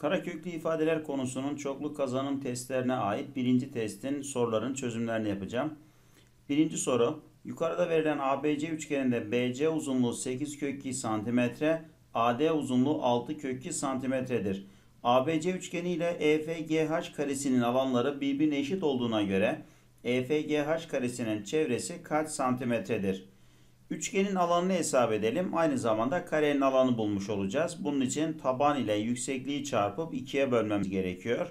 Karaköklü ifadeler konusunun çoklu kazanım testlerine ait birinci testin soruların çözümlerini yapacağım. Birinci soru, yukarıda verilen ABC üçgeninde BC uzunluğu 8 kök 2 cm, AD uzunluğu 6 kök 2 cm'dir. ABC üçgeni ile EFGH karesinin alanları birbirine eşit olduğuna göre EFGH karesinin çevresi kaç santimetredir? Üçgenin alanını hesap edelim. Aynı zamanda karenin alanı bulmuş olacağız. Bunun için taban ile yüksekliği çarpıp 2'ye bölmemiz gerekiyor.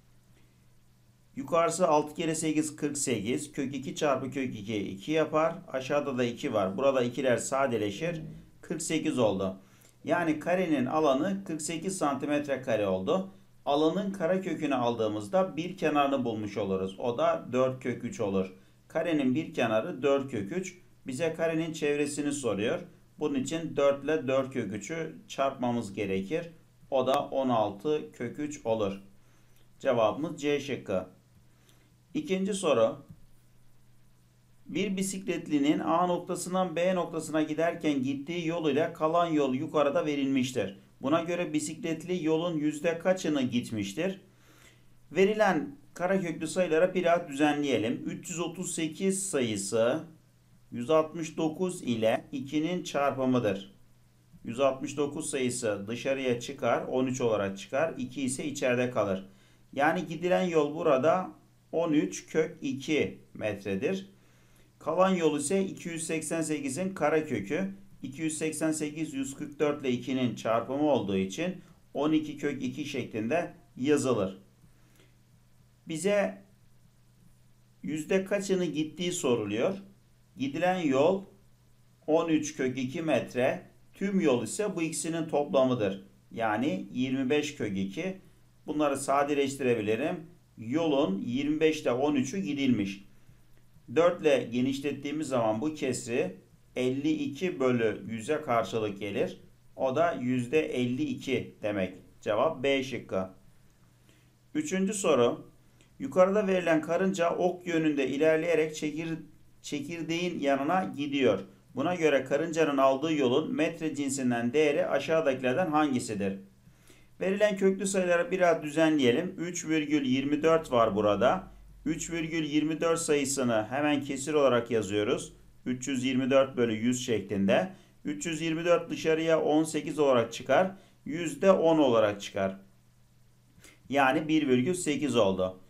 Yukarısı 6 kere 8 48. Kök 2 çarpı kök 2 2 yapar. Aşağıda da 2 var. Burada ikiler sadeleşir. 48 oldu. Yani karenin alanı 48 santimetre kare oldu. Alanın karekökünü aldığımızda bir kenarını bulmuş oluruz. O da 4 kök 3 olur. Karenin bir kenarı 4 kök 3. Bize karenin çevresini soruyor. Bunun için 4 ile 4 kök 3'ü çarpmamız gerekir. O da 16 kök 3 olur. Cevabımız C şıkkı. İkinci soru. Bir bisikletlinin A noktasından B noktasına giderken gittiği yol ile kalan yol yukarıda verilmiştir. Buna göre bisikletli yolun yüzde kaçını gitmiştir? Verilen kareköklü sayılara biraz düzenleyelim. 338 sayısı 169 ile 2'nin çarpımıdır. 169 sayısı dışarıya çıkar, 13 olarak çıkar. 2 ise içeride kalır. Yani gidilen yol burada 13 kök 2 metredir. Kalan yol ise 288'in karekökü. 288 144 ile 2'nin çarpımı olduğu için 12 kök 2 şeklinde yazılır. Bize yüzde kaçını gittiği soruluyor. Gidilen yol 13 kök 2 metre. Tüm yol ise bu ikisinin toplamıdır. Yani 25 kök 2. Bunları sadeleştirebilirim. Yolun 25 ile 13'ü gidilmiş. 4 ile genişlettiğimiz zaman bu kesri 52 bölü 100'e karşılık gelir. O da %52 demek. Cevap B şıkkı. Üçüncü soru. Yukarıda verilen karınca ok yönünde ilerleyerek çekirdeğin yanına gidiyor. Buna göre karıncanın aldığı yolun metre cinsinden değeri aşağıdakilerden hangisidir? Verilen köklü sayıları biraz düzenleyelim. 3,24 var burada. 3,24 sayısını hemen kesir olarak yazıyoruz. 324 bölü 100 şeklinde. 324 dışarıya 18 olarak çıkar. %10 olarak çıkar. Yani 1,8 oldu.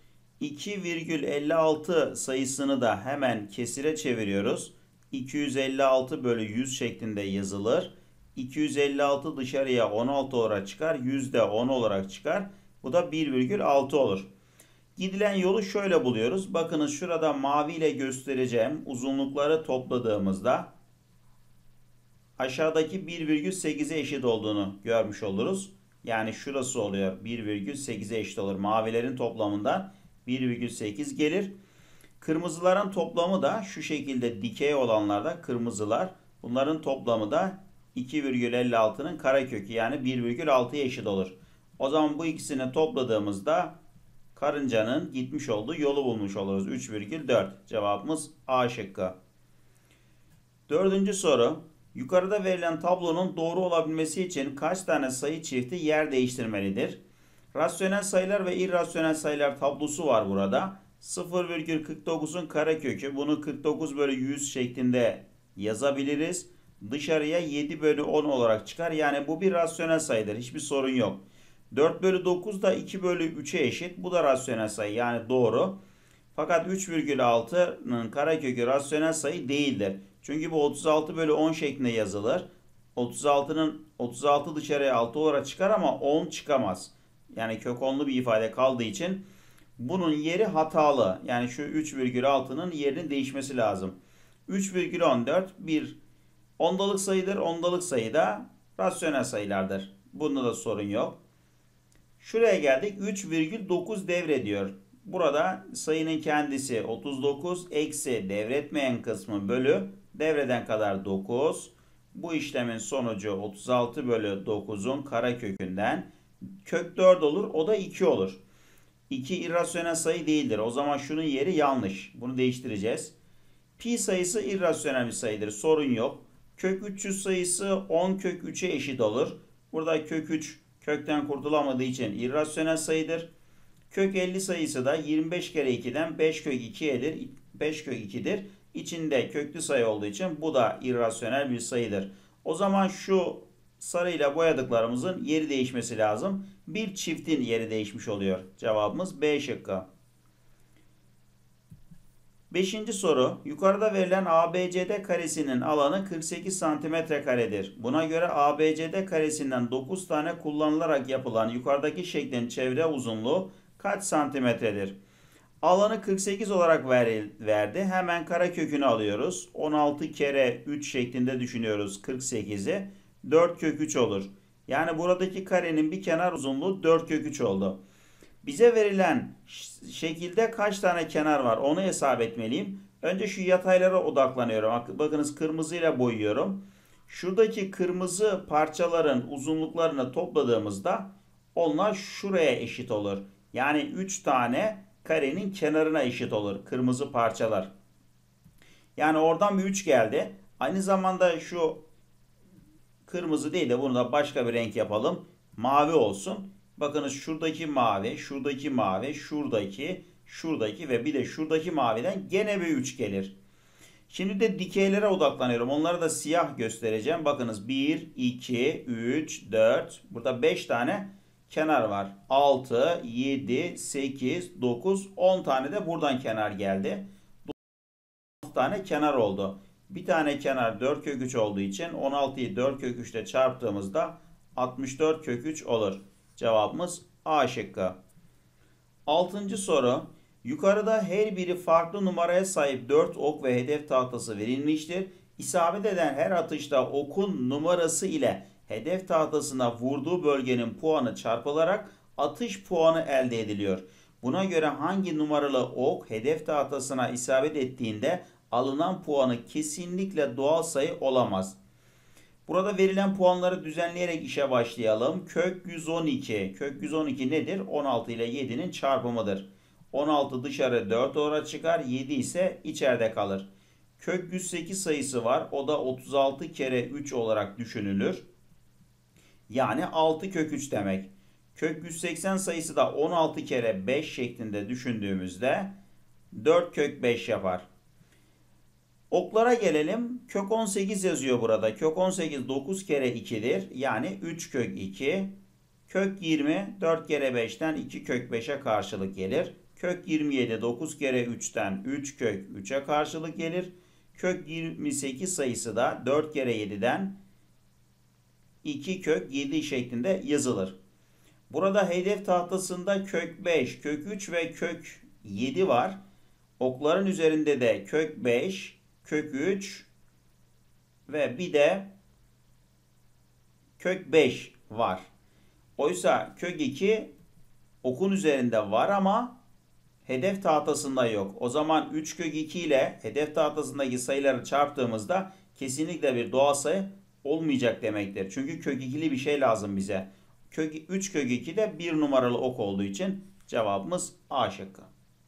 2,56 sayısını da hemen kesire çeviriyoruz. 256 bölü 100 şeklinde yazılır. 256 dışarıya 16 olarak çıkar. %10 olarak çıkar. Bu da 1,6 olur. Gidilen yolu şöyle buluyoruz. Bakınız şurada mavi ile göstereceğim uzunlukları topladığımızda aşağıdaki 1,8'e eşit olduğunu görmüş oluruz. Yani şurası oluyor. 1,8'e eşit olur. Mavilerin toplamından 1,8 gelir. Kırmızıların toplamı da şu şekilde dikey olanlarda kırmızılar. Bunların toplamı da 2,56'nın karekökü yani 1,6'ya eşit olur. O zaman bu ikisini topladığımızda karıncanın gitmiş olduğu yolu bulmuş oluruz. 3,4. Cevabımız A şıkkı. Dördüncü soru. Yukarıda verilen tablonun doğru olabilmesi için kaç tane sayı çifti yer değiştirmelidir? Rasyonel sayılar ve irrasyonel sayılar tablosu var burada. 0,49'un karekökü. Bunu 49 bölü 100 şeklinde yazabiliriz. Dışarıya 7 bölü 10 olarak çıkar. Yani bu bir rasyonel sayıdır. Hiçbir sorun yok. 4 bölü 9 da 2 bölü 3'e eşit. Bu da rasyonel sayı. Yani doğru. Fakat 3,6'nın karekökü rasyonel sayı değildir. Çünkü bu 36 bölü 10 şeklinde yazılır. 36 dışarıya 6 olarak çıkar ama 10 çıkamaz. Yani kök 10'lu bir ifade kaldığı için bunun yeri hatalı. Yani şu 3,6'nın yerinin değişmesi lazım. 3,14 bir ondalık sayıdır. Ondalık sayı da rasyonel sayılardır. Bunda da sorun yok. Şuraya geldik. 3,9 devrediyor. Burada sayının kendisi 39 eksi devretmeyen kısmı bölü devreden kadar 9. Bu işlemin sonucu 36 bölü 9'un karekökünden kök 4 olur. O da 2 olur. 2 irrasyonel sayı değildir. O zaman şunun yeri yanlış. Bunu değiştireceğiz. Pi sayısı irrasyonel bir sayıdır. Sorun yok. Kök 300 sayısı 10 kök 3'e eşit olur. Burada kök 3 Kökten kurtulamadığı için irrasyonel sayıdır. Kök 50 sayısı da 25 kere 2'den 5 kök 2'dir. 5 kök 2'dir. İçinde köklü sayı olduğu için bu da irrasyonel bir sayıdır. O zaman şu sarıyla boyadıklarımızın yeri değişmesi lazım. Bir çiftin yeri değişmiş oluyor. Cevabımız B şıkkı. Beşinci soru. Yukarıda verilen ABCD karesinin alanı 48 santimetre karedir. Buna göre ABCD karesinden 9 tane kullanılarak yapılan yukarıdaki şeklin çevre uzunluğu kaç santimetredir? Alanı 48 olarak verdi. Hemen karekökünü alıyoruz. 16 kere 3 şeklinde düşünüyoruz 48'i. 4 kök 3 olur. Yani buradaki karenin bir kenar uzunluğu 4 kök 3 oldu. Bize verilen şekilde kaç tane kenar var onu hesap etmeliyim. Önce şu yataylara odaklanıyorum. Bakınız kırmızıyla boyuyorum. Şuradaki kırmızı parçaların uzunluklarını topladığımızda onlar şuraya eşit olur. Yani 3 tane karenin kenarına eşit olur kırmızı parçalar. Yani oradan bir 3 geldi. Aynı zamanda şu kırmızı değil de bunu da başka bir renk yapalım. Mavi olsun. Bakınız şuradaki mavi, şuradaki mavi, şuradaki ve bir de şuradaki maviden gene bir 3 gelir. Şimdi de dikeylere odaklanıyorum. Onları da siyah göstereceğim. Bakınız 1, 2, 3, 4. Burada 5 tane kenar var. 6, 7, 8, 9, 10 tane de buradan kenar geldi. 6 tane kenar oldu. Bir tane kenar 4 kök 3 olduğu için 16'yı 4 kök 3 ile çarptığımızda 64 kök 3 olur. Cevabımız A şıkkı. Altıncı soru. Yukarıda her biri farklı numaraya sahip 4 ok ve hedef tahtası verilmiştir. İsabet eden her atışta okun numarası ile hedef tahtasına vurduğu bölgenin puanı çarpılarak atış puanı elde ediliyor. Buna göre hangi numaralı ok hedef tahtasına isabet ettiğinde alınan puanı kesinlikle doğal sayı olamaz. Burada verilen puanları düzenleyerek işe başlayalım. Kök 112. Kök 112 nedir? 16 ile 7'nin çarpımıdır. 16 dışarı 4 olarak çıkar. 7 ise içeride kalır. Kök 108 sayısı var. O da 36 kere 3 olarak düşünülür. Yani 6 kök 3 demek. Kök 180 sayısı da 16 kere 5 şeklinde düşündüğümüzde 4 kök 5 yapar. Oklara gelelim. Kök 18 yazıyor burada. Kök 18 9 kere 2'dir. Yani 3 kök 2. Kök 20 4 kere 5'ten 2 kök 5'e karşılık gelir. Kök 27 9 kere 3'ten 3 kök 3'e karşılık gelir. Kök 28 sayısı da 4 kere 7'den 2 kök 7 şeklinde yazılır. Burada hedef tahtasında kök 5, kök 3 ve kök 7 var. Okların üzerinde de kök 5, kök 3 ve bir de kök 5 var. Oysa kök 2 okun üzerinde var ama hedef tahtasında yok. O zaman 3 kök 2 ile hedef tahtasındaki sayıları çarptığımızda kesinlikle bir doğal sayı olmayacak demektir. Çünkü kök 2'li bir şey lazım bize. 3 kök 2 de 1 numaralı ok olduğu için cevabımız A şıkkı.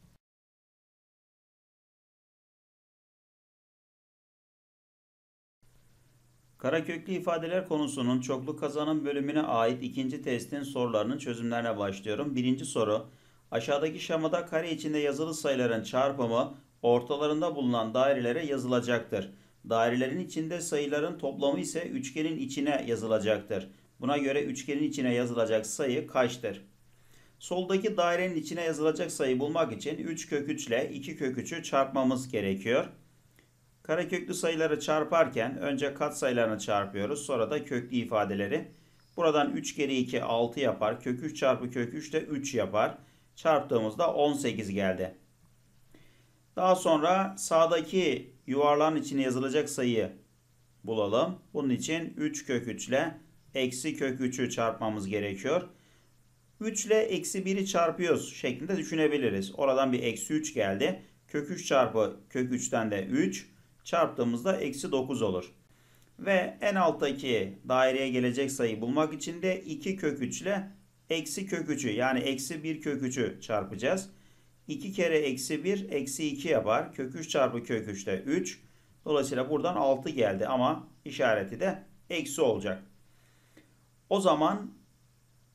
Karaköklü ifadeler konusunun çoklu kazanım bölümüne ait ikinci testin sorularının çözümlerine başlıyorum. Birinci soru. Aşağıdaki şemada kare içinde yazılı sayıların çarpımı ortalarında bulunan dairelere yazılacaktır. Dairelerin içinde sayıların toplamı ise üçgenin içine yazılacaktır. Buna göre üçgenin içine yazılacak sayı kaçtır? Soldaki dairenin içine yazılacak sayı bulmak için 3 kök 3 ile 2 kök 3'ü çarpmamız gerekiyor. Kareköklü sayıları çarparken önce katsayılarını çarpıyoruz. Sonra da köklü ifadeleri. Buradan 3 kere 2 6 yapar. Kök 3 çarpı kök 3 de 3 yapar. Çarptığımızda 18 geldi. Daha sonra sağdaki yuvarlağın içine yazılacak sayıyı bulalım. Bunun için 3 kök 3 ile eksi kök 3'ü çarpmamız gerekiyor. 3 ile eksi 1'i çarpıyoruz şeklinde düşünebiliriz. Oradan bir eksi 3 geldi. Kök 3 çarpı kök 3'ten de 3 çarptığımızda eksi 9 olur. Ve en alttaki daireye gelecek sayıyı bulmak için de 2 kök 3 ile eksi kök 3'ü yani eksi 1 kök 3'ü çarpacağız. 2 kere eksi 1 eksi 2 yapar. Kök 3 çarpı kök 3 de 3. Dolayısıyla buradan 6 geldi ama işareti de eksi olacak. O zaman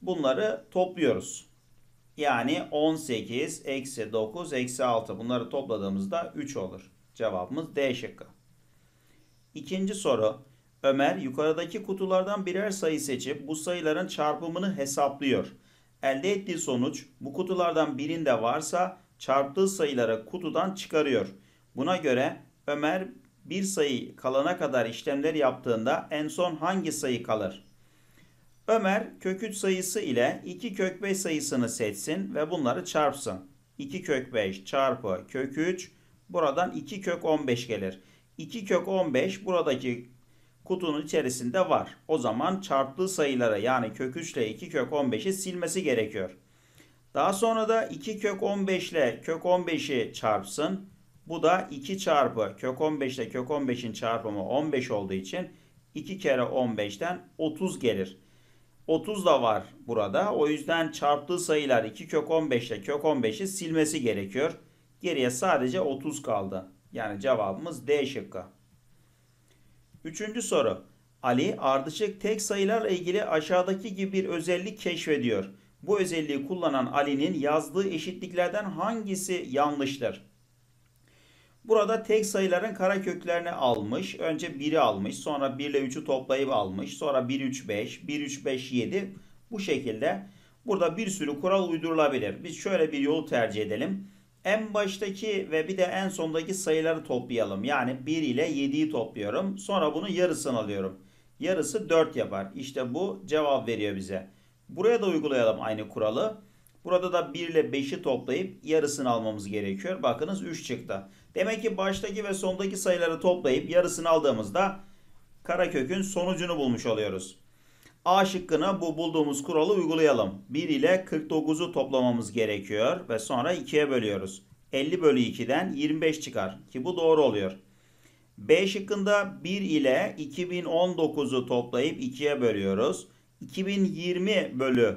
Bunları topluyoruz. Yani 18 eksi 9 eksi 6. Bunları topladığımızda 3 olur. Cevabımız D şıkkı. İkinci soru. Ömer yukarıdaki kutulardan birer sayı seçip bu sayıların çarpımını hesaplıyor. Elde ettiği sonuç bu kutulardan birinde varsa çarptığı sayıları kutudan çıkarıyor. Buna göre Ömer bir sayı kalana kadar işlemler yaptığında en son hangi sayı kalır? Ömer kök 3 sayısı ile 2 kök 5 sayısını seçsin ve bunları çarpsın. 2 kök 5 çarpı kök 3 buradan 2 kök 15 gelir. 2 kök 15 buradaki kutunun içerisinde var. O zaman çarptığı sayıları yani kök 3 ile 2 kök 15'i silmesi gerekiyor. Daha sonra da 2 kök 15 ile kök 15'i çarpsın. Bu da 2 çarpı kök 15 ile kök 15'in çarpımı 15 olduğu için 2 kere 15'ten 30 gelir. 30 da var burada. O yüzden çarptığı sayılar 2 kök 15 ile kök 15'i silmesi gerekiyor. Geriye sadece 30 kaldı. Yani cevabımız D şıkkı. Üçüncü soru. Ali ardışık tek sayılarla ilgili aşağıdaki gibi bir özellik keşfediyor. Bu özelliği kullanan Ali'nin yazdığı eşitliklerden hangisi yanlıştır? Burada tek sayıların kareköklerini almış. Önce 1'i almış. Sonra 1 ile 3'ü toplayıp almış. Sonra 1, 3, 5. 1, 3, 5, 7. Bu şekilde burada bir sürü kural uydurulabilir. Biz şöyle bir yolu tercih edelim. En baştaki ve bir de en sondaki sayıları toplayalım. Yani 1 ile 7'yi topluyorum. Sonra bunun yarısını alıyorum. Yarısı 4 yapar. İşte bu cevap veriyor bize. Buraya da uygulayalım aynı kuralı. Burada da 1 ile 5'i toplayıp yarısını almamız gerekiyor. Bakınız 3 çıktı. Demek ki baştaki ve sondaki sayıları toplayıp yarısını aldığımızda karekökün sonucunu bulmuş oluyoruz. A şıkkına bu bulduğumuz kuralı uygulayalım. 1 ile 49'u toplamamız gerekiyor ve sonra 2'ye bölüyoruz. 50 bölü 2'den 25 çıkar ki bu doğru oluyor. B şıkkında 1 ile 2019'u toplayıp 2'ye bölüyoruz. 2020 bölü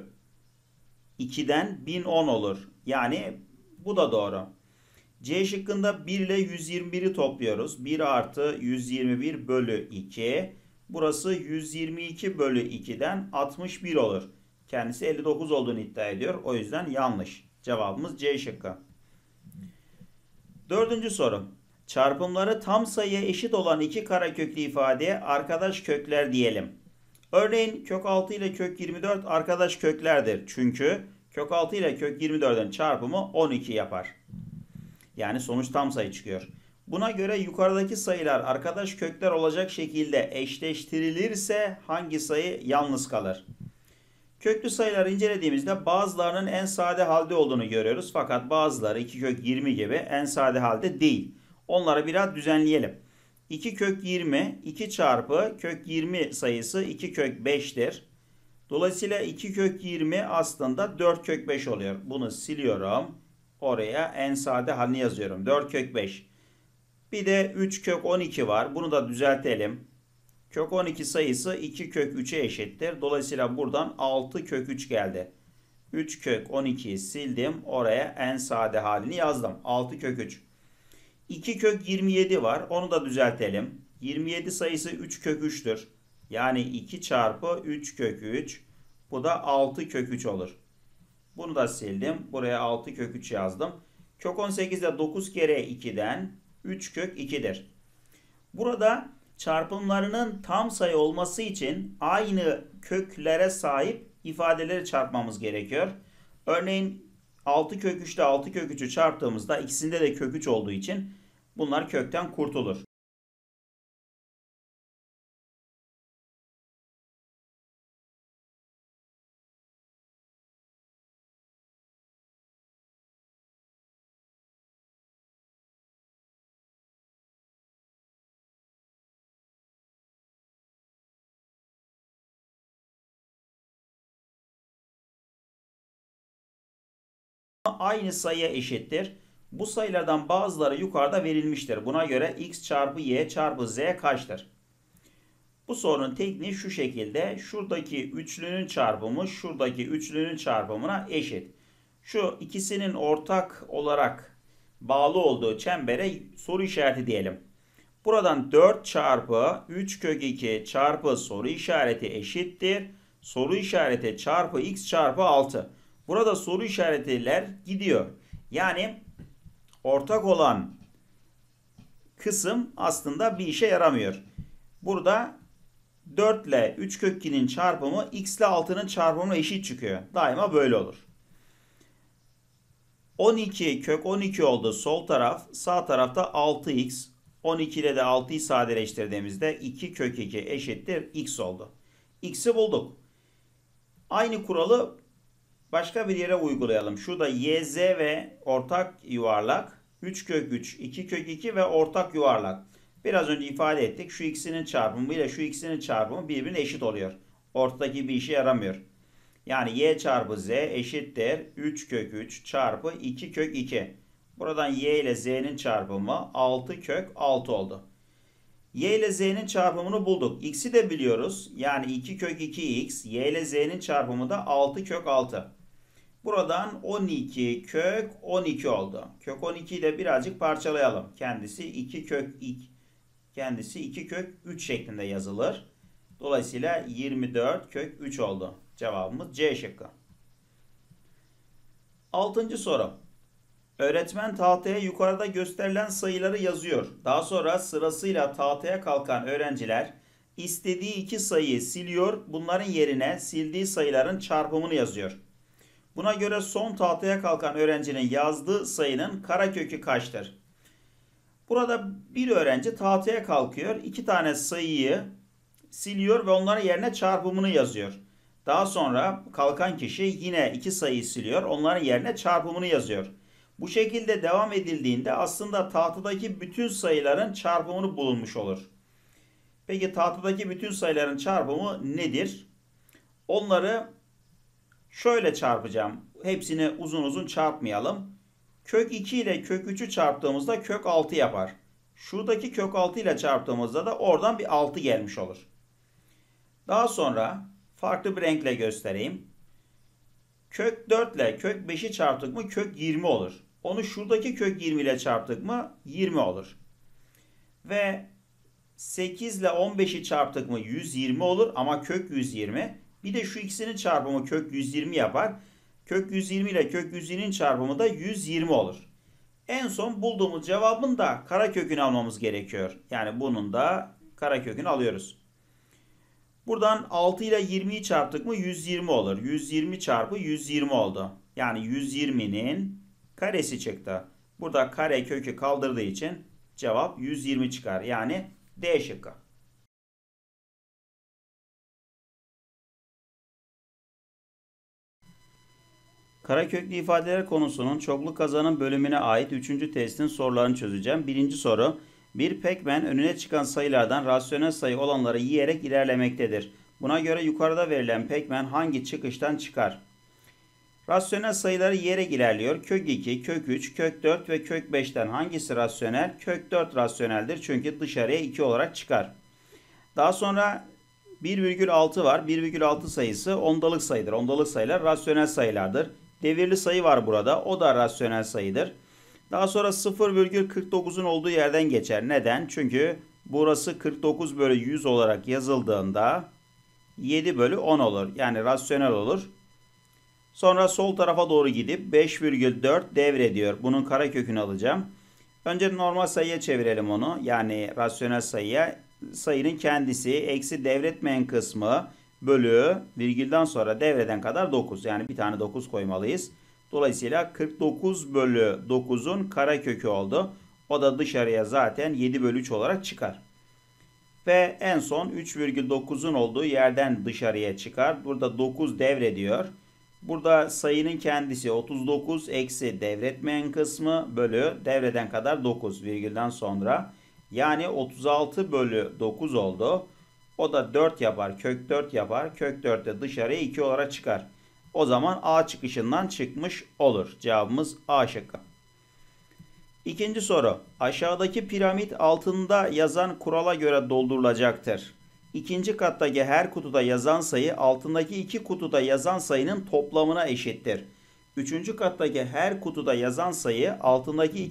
2'den 1010 olur. Yani bu da doğru. C şıkkında 1 ile 121'i topluyoruz. 1 artı 121 bölü 2. Burası 122 bölü 2'den 61 olur. Kendisi 59 olduğunu iddia ediyor. O yüzden yanlış. Cevabımız C şıkkı. Dördüncü soru. Çarpımları tam sayıya eşit olan iki kareköklü ifadeye arkadaş kökler diyelim. Örneğin kök 6 ile kök 24 arkadaş köklerdir. Çünkü kök 6 ile kök 24'ün çarpımı 12 yapar. Yani sonuç tam sayı çıkıyor. Buna göre yukarıdaki sayılar arkadaş kökler olacak şekilde eşleştirilirse hangi sayı yalnız kalır? Köklü sayıları incelediğimizde bazılarının en sade halde olduğunu görüyoruz. Fakat bazıları 2 kök 20 gibi en sade halde değil. Onları biraz düzenleyelim. 2 kök 20, 2 çarpı kök 20 sayısı 2 kök 5'tir. Dolayısıyla 2 kök 20 aslında 4 kök 5 oluyor. Bunu siliyorum. Oraya en sade halini yazıyorum. 4 kök 5. Bir de 3 kök 12 var. Bunu da düzeltelim. Kök 12 sayısı 2 kök 3'e eşittir. Dolayısıyla buradan 6 kök 3 geldi. 3 kök 12'yi sildim. Oraya en sade halini yazdım. 6 kök 3. 2 kök 27 var. Onu da düzeltelim. 27 sayısı 3 kök 3'tür. Yani 2 çarpı 3 kök 3. Bu da 6 kök 3 olur. Bunu da sildim. Buraya 6 kök 3 yazdım. Kök 18 de 9 kere 2'den 3 kök 2'dir. Burada çarpımlarının tam sayı olması için aynı köklere sahip ifadeleri çarpmamız gerekiyor. Örneğin 6 kök 3 ile 6 kök 3'ü çarptığımızda ikisinde de kök 3 olduğu için bunlar kökten kurtulur. Aynı sayıya eşittir. Bu sayılardan bazıları yukarıda verilmiştir. Buna göre x çarpı y çarpı z kaçtır? Bu sorunun tekniği şu şekilde. Şuradaki üçlünün çarpımı şuradaki üçlünün çarpımına eşit. Şu ikisinin ortak olarak bağlı olduğu çembere soru işareti diyelim. Buradan 4 çarpı 3 kök 2 çarpı soru işareti eşittir. soru işareti çarpı x çarpı 6. Burada soru işaretiler gidiyor. Yani ortak olan kısım aslında bir işe yaramıyor. Burada 4 ile 3 kök 2'nin çarpımı x ile 6'nın çarpımına eşit çıkıyor. Daima böyle olur. 12 kök 12 oldu sol taraf. Sağ tarafta 6x. 12 ile de 6'yı sadeleştirdiğimizde 2 kök 2 eşittir x oldu. X'i bulduk. Aynı kuralı başka bir yere uygulayalım. Şurada yz ve ortak yuvarlak. 3 kök 3, 2 kök 2 ve ortak yuvarlak. Biraz önce ifade ettik. Şu ikisinin çarpımı ile şu ikisinin çarpımı birbirine eşit oluyor. Ortadaki bir işe yaramıyor. Yani y çarpı z eşittir 3 kök 3 çarpı 2 kök 2. Buradan y ile z'nin çarpımı 6 kök 6 oldu. Y ile z'nin çarpımını bulduk. X'i de biliyoruz. Yani 2 kök 2x. Y ile z'nin çarpımı da 6 kök 6. Buradan 12 kök 12 oldu. Kök 12'yi de birazcık parçalayalım. Kendisi 2 kök 3 şeklinde yazılır. Dolayısıyla 24 kök 3 oldu. Cevabımız C şıkkı. 6. soru. Öğretmen tahtaya yukarıda gösterilen sayıları yazıyor. Daha sonra sırasıyla tahtaya kalkan öğrenciler istediği iki sayıyı siliyor. Bunların yerine sildiği sayıların çarpımını yazıyor. Buna göre son tahtaya kalkan öğrencinin yazdığı sayının karekökü kaçtır? Burada bir öğrenci tahtaya kalkıyor. İki tane sayıyı siliyor ve onların yerine çarpımını yazıyor. Daha sonra kalkan kişi yine iki sayıyı siliyor. Onların yerine çarpımını yazıyor. Bu şekilde devam edildiğinde aslında tahtadaki bütün sayıların çarpımını bulunmuş olur. Peki tahtadaki bütün sayıların çarpımı nedir? Onları şöyle çarpacağım. Hepsini uzun uzun çarpmayalım. Kök 2 ile kök 3'ü çarptığımızda kök 6 yapar. Şuradaki kök 6 ile çarptığımızda da oradan bir 6 gelmiş olur. Daha sonra farklı bir renkle göstereyim. Kök 4 ile kök 5'i çarptık mı kök 20 olur. Onu şuradaki kök 20 ile çarptık mı 20 olur. Ve 8 ile 15'i çarptık mı 120 olur ama kök 120. Bir de şu ikisinin çarpımı kök 120 yapar. Kök 120 ile kök 120'nin çarpımı da 120 olur. En son bulduğumuz cevabın da karekökünü almamız gerekiyor. Yani bunun da karekökünü alıyoruz. Buradan 6 ile 20'yi çarptık mı 120 olur. 120 çarpı 120 oldu. Yani 120'nin karesi çıktı. Burada karekökü kaldırdığı için cevap 120 çıkar. Yani D şıkkı. Kareköklü ifadeler konusunun çoklu kazanım bölümüne ait 3. testin sorularını çözeceğim. 1. soru. Bir Pac-Man önüne çıkan sayılardan rasyonel sayı olanları yiyerek ilerlemektedir. Buna göre yukarıda verilen Pac-Man hangi çıkıştan çıkar? Rasyonel sayıları yiyerek ilerliyor. Kök 2, kök 3, kök 4 ve kök 5'ten hangisi rasyonel? Kök 4 rasyoneldir çünkü dışarıya 2 olarak çıkar. Daha sonra 1,6 var. 1,6 sayısı ondalık sayıdır. Ondalık sayılar rasyonel sayılardır. Devirli sayı var burada. O da rasyonel sayıdır. Daha sonra 0,49'un olduğu yerden geçer. Neden? Çünkü burası 49 bölü 100 olarak yazıldığında 7 bölü 10 olur. Yani rasyonel olur. Sonra sol tarafa doğru gidip 5,4 devrediyor. Bunun karekökünü alacağım. Önce normal sayıya çevirelim onu. Yani rasyonel sayıya. Sayının kendisi eksi devretmeyen kısmı bölü virgülden sonra devreden kadar 9. Yani bir tane 9 koymalıyız. Dolayısıyla 49 bölü 9'un karekökü oldu. O da dışarıya zaten 7 bölü 3 olarak çıkar. Ve en son 3,9'un olduğu yerden dışarıya çıkar. Burada 9 devrediyor. Burada sayının kendisi 39 eksi devretmeyen kısmı bölü devreden kadar 9 virgülden sonra. Yani 36 bölü 9 oldu. O da 4 yapar. Kök 4 yapar. Kök 4 de dışarıya 2 olarak çıkar. O zaman A çıkışından çıkmış olur. Cevabımız A şıkkı. 2. soru. Aşağıdaki piramit altında yazan kurala göre doldurulacaktır. İkinci kattaki her kutuda yazan sayı altındaki iki kutuda yazan sayının toplamına eşittir. Üçüncü kattaki her kutuda yazan sayı altındaki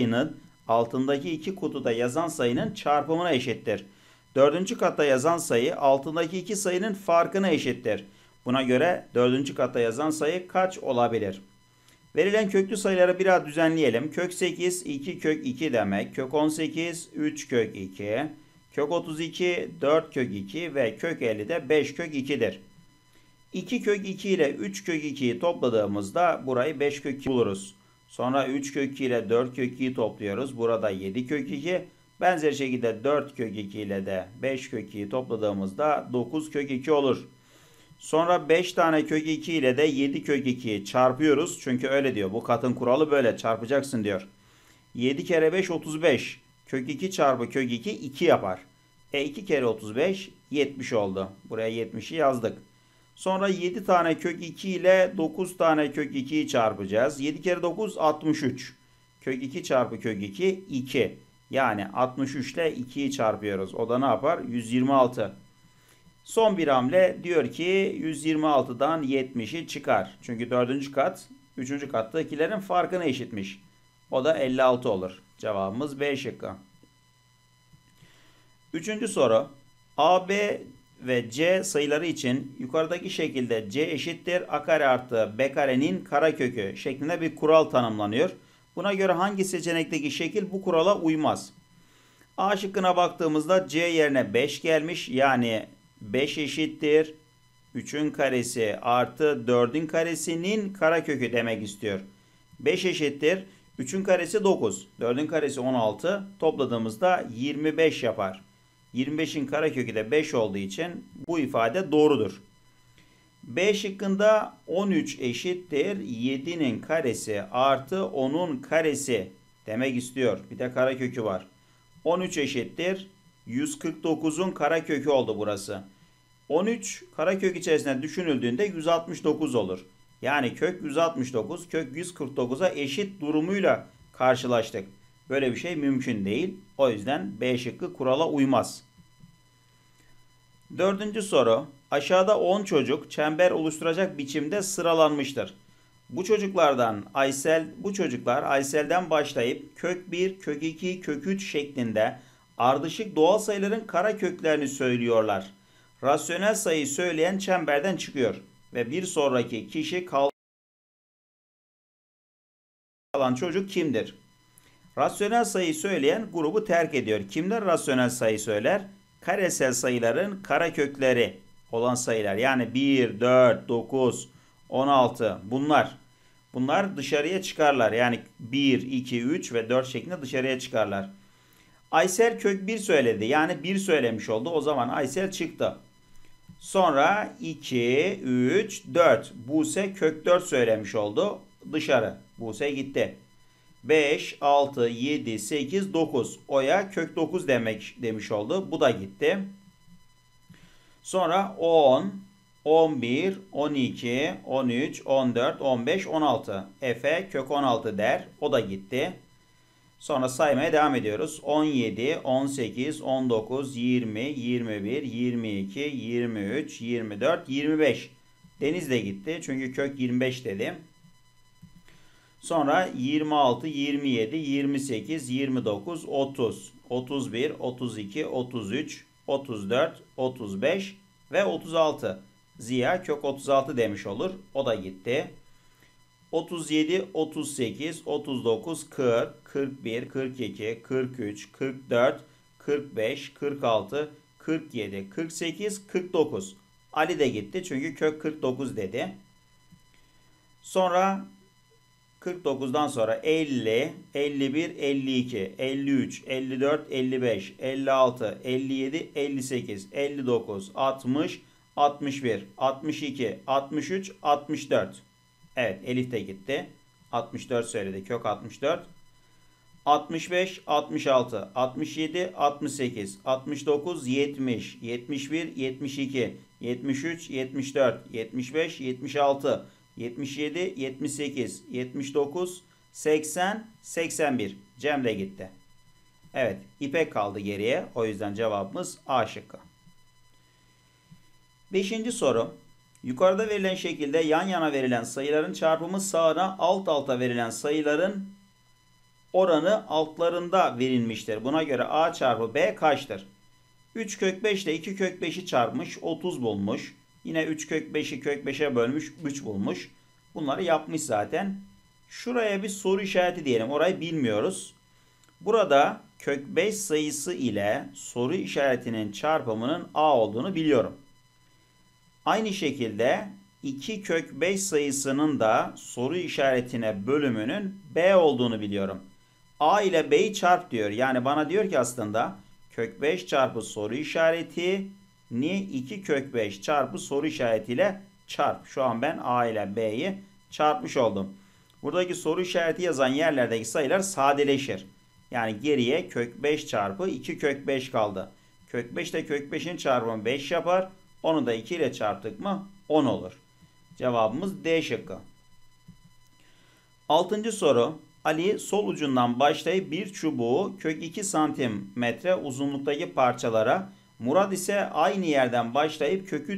iki kutuda yazan sayının çarpımına eşittir. Dördüncü katta yazan sayı altındaki iki sayının farkına eşittir. Buna göre 4. katta yazan sayı kaç olabilir? Verilen köklü sayıları biraz düzenleyelim. Kök 8 2 kök 2 demek. Kök 18 3 kök 2. Kök 32 4 kök 2 ve kök 50 de 5 kök 2'dir. 2 kök 2 ile 3 kök 2'yi topladığımızda burayı 5 kök 2 buluruz. Sonra 3 kök 2 ile 4 kök 2'yi topluyoruz. Burada 7 kök 2. Benzer şekilde 4 kök 2 ile de 5 kök 2'yi topladığımızda 9 kök 2 olur. Sonra 5 tane kök 2 ile de 7 kök 2'yi çarpıyoruz. Çünkü öyle diyor. Bu katın kuralı böyle. Çarpacaksın diyor. 7 kere 5 35. Kök 2 çarpı kök 2 2 yapar. 2 kere 35 70 oldu. Buraya 70'i yazdık. Sonra 7 tane kök 2 ile 9 tane kök 2'yi çarpacağız. 7 kere 9 63. Kök 2 çarpı kök 2 2. Yani 63 ile 2'yi çarpıyoruz. O da ne yapar? 126. Son bir hamle diyor ki 126'dan 70'i çıkar. Çünkü 4. kat 3. kattakilerin farkını eşitmiş. O da 56 olur. Cevabımız B şıkkı. 3. soru. A, B ve C sayıları için yukarıdaki şekilde C eşittir A kare artı B karenin karekökü şeklinde bir kural tanımlanıyor. Buna göre hangi seçenekteki şekil bu kurala uymaz? A şıkkına baktığımızda C yerine 5 gelmiş. Yani 5 eşittir 3'ün karesi artı 4'ün karesinin karekökü demek istiyor. 5 eşittir 3'ün karesi 9. 4'ün karesi 16. Topladığımızda 25 yapar. 25'in karekökü de 5 olduğu için bu ifade doğrudur. B şıkkında 13 eşittir 7'nin karesi artı 10'un karesi demek istiyor. Bir de karekökü var. 13 eşittir 149'un karekökü oldu burası. 13 karekök içerisinde düşünüldüğünde 169 olur. Yani kök 169 kök 149'a eşit durumuyla karşılaştık. Böyle bir şey mümkün değil. O yüzden B şıkkı kurala uymaz. 4. soru. Aşağıda 10 çocuk çember oluşturacak biçimde sıralanmıştır. Bu çocuklar Aysel'den başlayıp kök 1, kök 2, kök 3 şeklinde ardışık doğal sayıların kareköklerini söylüyorlar. Rasyonel sayıyı söyleyen çemberden çıkıyor ve bir sonraki kişi kalan çocuk kimdir? Rasyonel sayıyı söyleyen grubu terk ediyor. Kimler rasyonel sayı söyler? Karesel sayıların karekökleri olan sayılar. Yani 1, 4, 9, 16 bunlar dışarıya çıkarlar. Yani 1, 2, 3 ve 4 şeklinde dışarıya çıkarlar. Aysel kök 1 söyledi. Yani 1 söylemiş oldu. O zaman Aysel çıktı. Sonra 2, 3, 4. Buse kök 4 söylemiş oldu. Dışarı. Buse gitti. 5, 6, 7, 8, 9. Oya kök 9 demiş oldu. Bu da gitti. Sonra 10, 11, 12, 13, 14, 15, 16. Efe kök 16 der. O da gitti. Sonra saymaya devam ediyoruz. 17, 18, 19, 20, 21, 22, 23, 24, 25. Deniz de gitti. Çünkü kök 25 dedim. Sonra 26, 27, 28, 29, 30, 31, 32, 33, 34, 35 ve 36. Ziya kök 36 demiş olur. O da gitti. 37, 38, 39, 40, 41, 42, 43, 44, 45, 46, 47, 48, 49. Ali de gitti çünkü kök 49 dedi. Sonra 49'dan sonra 50, 51, 52, 53, 54, 55, 56, 57, 58, 59, 60, 61, 62, 63, 64. Evet Elif de gitti. 64 söyledi. Kök 64. 65, 66, 67, 68, 69, 70, 71, 72, 73, 74, 75, 76, 77, 78, 79, 80, 81. Cem de gitti. Evet İpek kaldı geriye. O yüzden cevabımız A şıkkı. 5. soru. Yukarıda verilen şekilde yan yana verilen sayıların çarpımı sağına alt alta verilen sayıların oranı altlarında verilmiştir. Buna göre A çarpı B kaçtır? 3 kök 5 ile 2 kök 5'i çarpmış 30 bulmuş. Yine 3 kök 5'i kök 5'e bölmüş 3 bulmuş. Bunları yapmış zaten. Şuraya bir soru işareti diyelim. Orayı bilmiyoruz. Burada kök 5 sayısı ile soru işaretinin çarpımının a olduğunu biliyorum. Aynı şekilde 2 kök 5 sayısının da soru işaretine bölümünün b olduğunu biliyorum. A ile b'yi çarp diyor. Yani bana diyor ki aslında kök 5 çarpı soru işareti ni 2 kök 5 çarpı soru işaretiyle çarp. Şu an ben a ile b'yi çarpmış oldum. Buradaki soru işareti yazan yerlerdeki sayılar sadeleşir. Yani geriye kök 5 çarpı 2 kök 5 kaldı. Kök 5 ile kök 5'in çarpımı 5 yapar. Onu da 2 ile çarptık mı 10 olur. Cevabımız D şıkkı. 6. soru. Ali sol ucundan başlayıp bir çubuğu kök 2 santimetre uzunluktaki parçalara, Murat ise aynı yerden başlayıp kök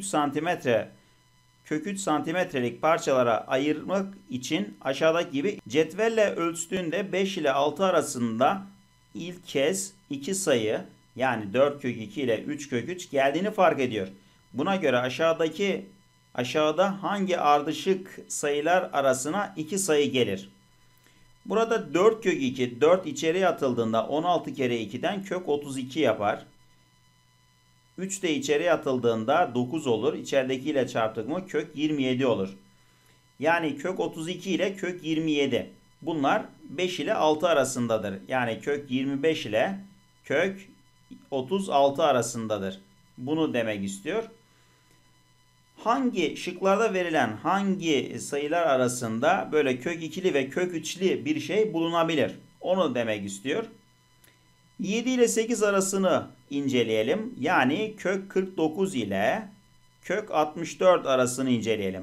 3 santimetrelik parçalara ayırmak için aşağıdaki gibi cetvelle ölçtüğünde 5 ile 6 arasında ilk kez 2 sayı yani 4 kök 2 ile 3 kök 3 geldiğini fark ediyor. Buna göre aşağıda hangi ardışık sayılar arasına 2 sayı gelir? Burada 4 kök 2, 4 içeriye atıldığında 16 kere 2'den kök 32 yapar. 3 de içeriye atıldığında 9 olur. İçeridekiyle çarptık mı kök 27 olur. Yani kök 32 ile kök 27. Bunlar 5 ile 6 arasındadır. Yani kök 25 ile kök 36 arasındadır. Bunu demek istiyor. Hangi şıklarda verilen hangi sayılar arasında böyle kök 2'li ve kök 3'li bir şey bulunabilir? Onu demek istiyor. 7 ile 8 arasını inceleyelim. Yani kök 49 ile kök 64 arasını inceleyelim.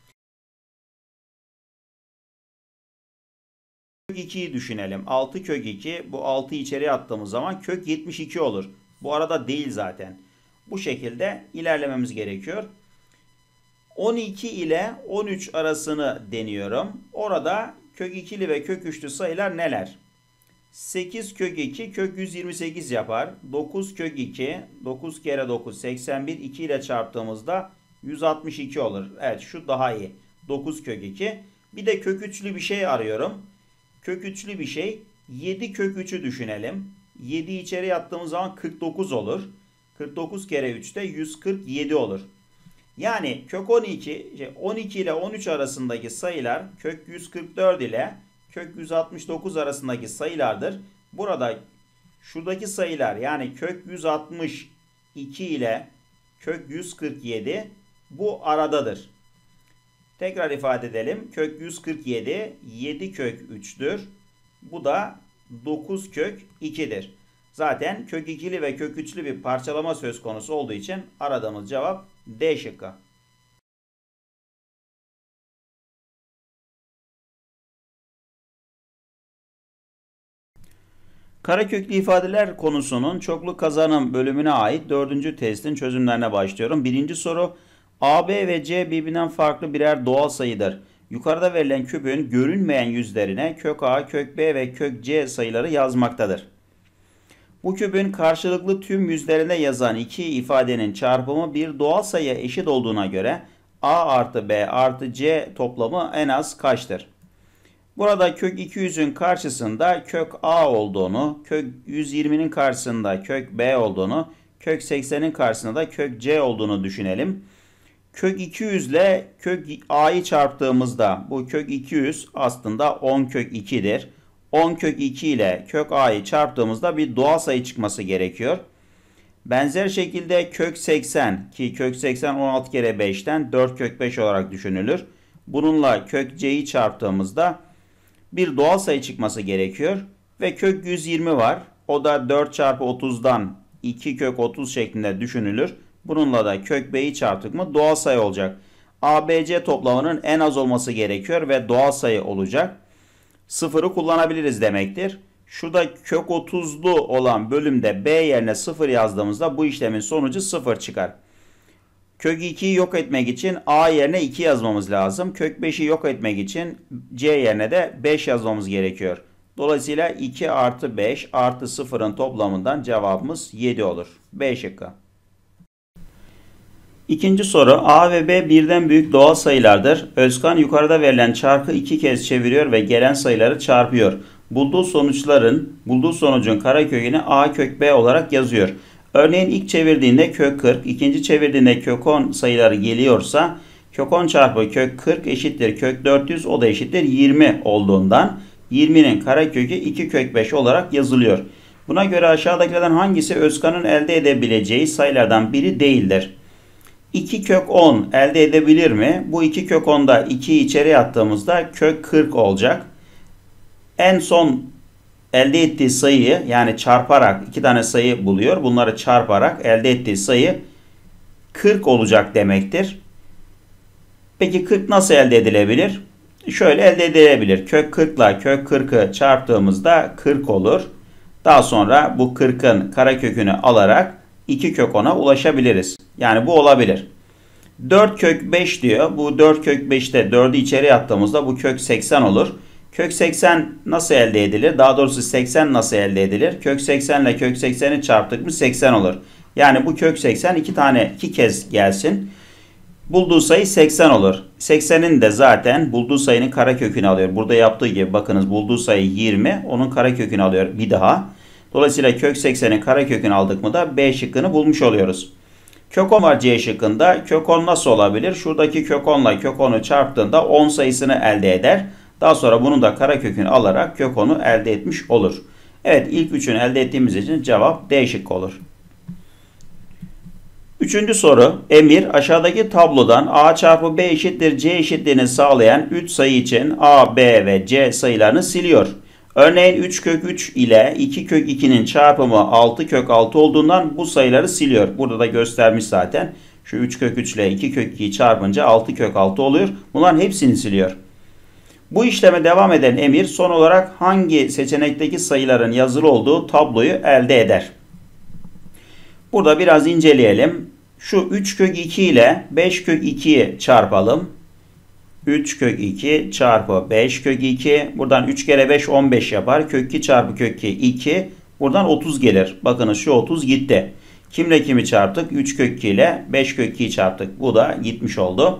Kök 2'yi düşünelim. 6 kök 2. Bu 6'yı içeriye attığımız zaman kök 72 olur. Bu arada değil zaten. Bu şekilde ilerlememiz gerekiyor. 12 ile 13 arasını deniyorum. Orada kök 2'li ve kök 3'lü sayılar neler? 8 kök 2 kök 128 yapar. 9 kök 2 9 kere 9 81 2 ile çarptığımızda 162 olur. Evet şu daha iyi. 9 kök 2. Bir de kök 3'lü bir şey arıyorum. Kök 3'lü bir şey 7 kök 3'ü düşünelim. 7 içeri attığımız zaman 49 olur. 49 kere 3 de 147 olur. Yani kök 12 ile 13 arasındaki sayılar kök 144 ile kök 169 arasındaki sayılardır. Burada şuradaki sayılar yani kök 162 ile kök 147 bu aradadır. Tekrar ifade edelim. Kök 147 7 kök 3'tür. Bu da 9 kök 2'dir. Zaten kök 2'li ve kök 3'lü bir parçalama söz konusu olduğu için aradığımız cevap D şıkkı. Kareköklü ifadeler konusunun çoklu kazanım bölümüne ait 4. testin çözümlerine başlıyorum. 1. soru. A, B ve C birbirinden farklı birer doğal sayıdır. Yukarıda verilen küpün görünmeyen yüzlerine kök A, kök B ve kök C sayıları yazmaktadır. Bu küpün karşılıklı tüm yüzlerine yazan iki ifadenin çarpımı bir doğal sayıya eşit olduğuna göre A artı B artı C toplamı en az kaçtır? Burada kök 200'ün karşısında kök A olduğunu, kök 120'nin karşısında kök B olduğunu, kök 80'in karşısında da kök C olduğunu düşünelim. Kök 200 ile kök A'yı çarptığımızda bu kök 200 aslında 10 kök 2'dir. 10 kök 2 ile kök A'yı çarptığımızda bir doğal sayı çıkması gerekiyor. Benzer şekilde kök 80 ki kök 80 16 kere 5'ten 4 kök 5 olarak düşünülür. Bununla kök C'yi çarptığımızda bir doğal sayı çıkması gerekiyor. Ve kök 120 var. O da 4 çarpı 30'dan 2 kök 30 şeklinde düşünülür. Bununla da kök B'yi çarptık mı doğal sayı olacak. ABC toplamının en az olması gerekiyor ve doğal sayı olacak. Sıfırı kullanabiliriz demektir. Şurada kök 30'lu olan bölümde B yerine 0 yazdığımızda bu işlemin sonucu 0 çıkar. Kök 2'yi yok etmek için A yerine 2 yazmamız lazım. Kök 5'i yok etmek için C yerine de 5 yazmamız gerekiyor. Dolayısıyla 2 artı 5 artı 0'ın toplamından cevabımız 7 olur. B şıkkı. İkinci soru. A ve B birden büyük doğal sayılardır. Özkan yukarıda verilen çarkı 2 kez çeviriyor ve gelen sayıları çarpıyor. Bulduğu sonucun karekökünü A kök B olarak yazıyor. Örneğin ilk çevirdiğinde kök 40, ikinci çevirdiğinde kök 10 sayıları geliyorsa kök 10 çarpı kök 40 eşittir kök 400, o da eşittir 20 olduğundan 20'nin karekökü 2 kök 5 olarak yazılıyor. Buna göre aşağıdakilerden hangisi Özkan'ın elde edebileceği sayılardan biri değildir? 2 kök 10 elde edebilir mi? Bu 2 kök 10'da 2'yi içeri attığımızda kök 40 olacak. En son elde ettiği sayıyı, yani çarparak 2 tane sayı buluyor. Bunları çarparak elde ettiği sayı 40 olacak demektir. Peki 40 nasıl elde edilebilir? Şöyle elde edilebilir. Kök 40 ile kök 40'ı çarptığımızda 40 olur. Daha sonra bu 40'ın karekökünü alarak 2 kök 10'a ulaşabiliriz. Yani bu olabilir. 4 kök 5 diyor. Bu 4 kök 5'te 4'ü içeri attığımızda bu kök 80 olur. Kök 80 nasıl elde edilir? Daha doğrusu 80 nasıl elde edilir? Kök 80 ile kök 80'i çarptık mı 80 olur. Yani bu kök 80 iki kez gelsin. Bulduğu sayı 80 olur. 80'in de zaten bulduğu sayının karekökünü alıyor. Burada yaptığı gibi bakınız, bulduğu sayı 20. Onun karekökünü alıyor bir daha. Dolayısıyla kök 80'in karekökünü aldık mı da B şıkkını bulmuş oluyoruz. Kök 10 var C şıkkında. Kök 10 nasıl olabilir? Şuradaki kök 10 ile kök 10'u çarptığında 10 sayısını elde eder. Daha sonra bunun da karekökünü alarak kök 10'u elde etmiş olur. Evet, ilk üçünü elde ettiğimiz için cevap D şıkkı olur. Üçüncü soru. Emir aşağıdaki tablodan A çarpı B eşittir C eşitliğini sağlayan 3 sayı için A, B ve C sayılarını siliyor. Örneğin 3 kök 3 ile 2 kök 2'nin çarpımı 6 kök 6 olduğundan bu sayıları siliyor. Burada da göstermiş zaten. Şu 3 kök 3 ile 2 kök 2'yi çarpınca 6 kök 6 oluyor. Bunların hepsini siliyor. Bu işleme devam eden Emir son olarak hangi seçenekteki sayıların yazılı olduğu tabloyu elde eder? Burada biraz inceleyelim. Şu 3 kök 2 ile 5 kök 2'yi çarpalım. 3 kök 2 çarpı 5 kök 2. Buradan 3 kere 5 15 yapar. Kök 2 çarpı kök 2 2. Buradan 30 gelir. Bakınız şu 30 gitti. Kimle kimi çarptık? 3 kök 2 ile 5 kök 2'yi çarptık. Bu da gitmiş oldu.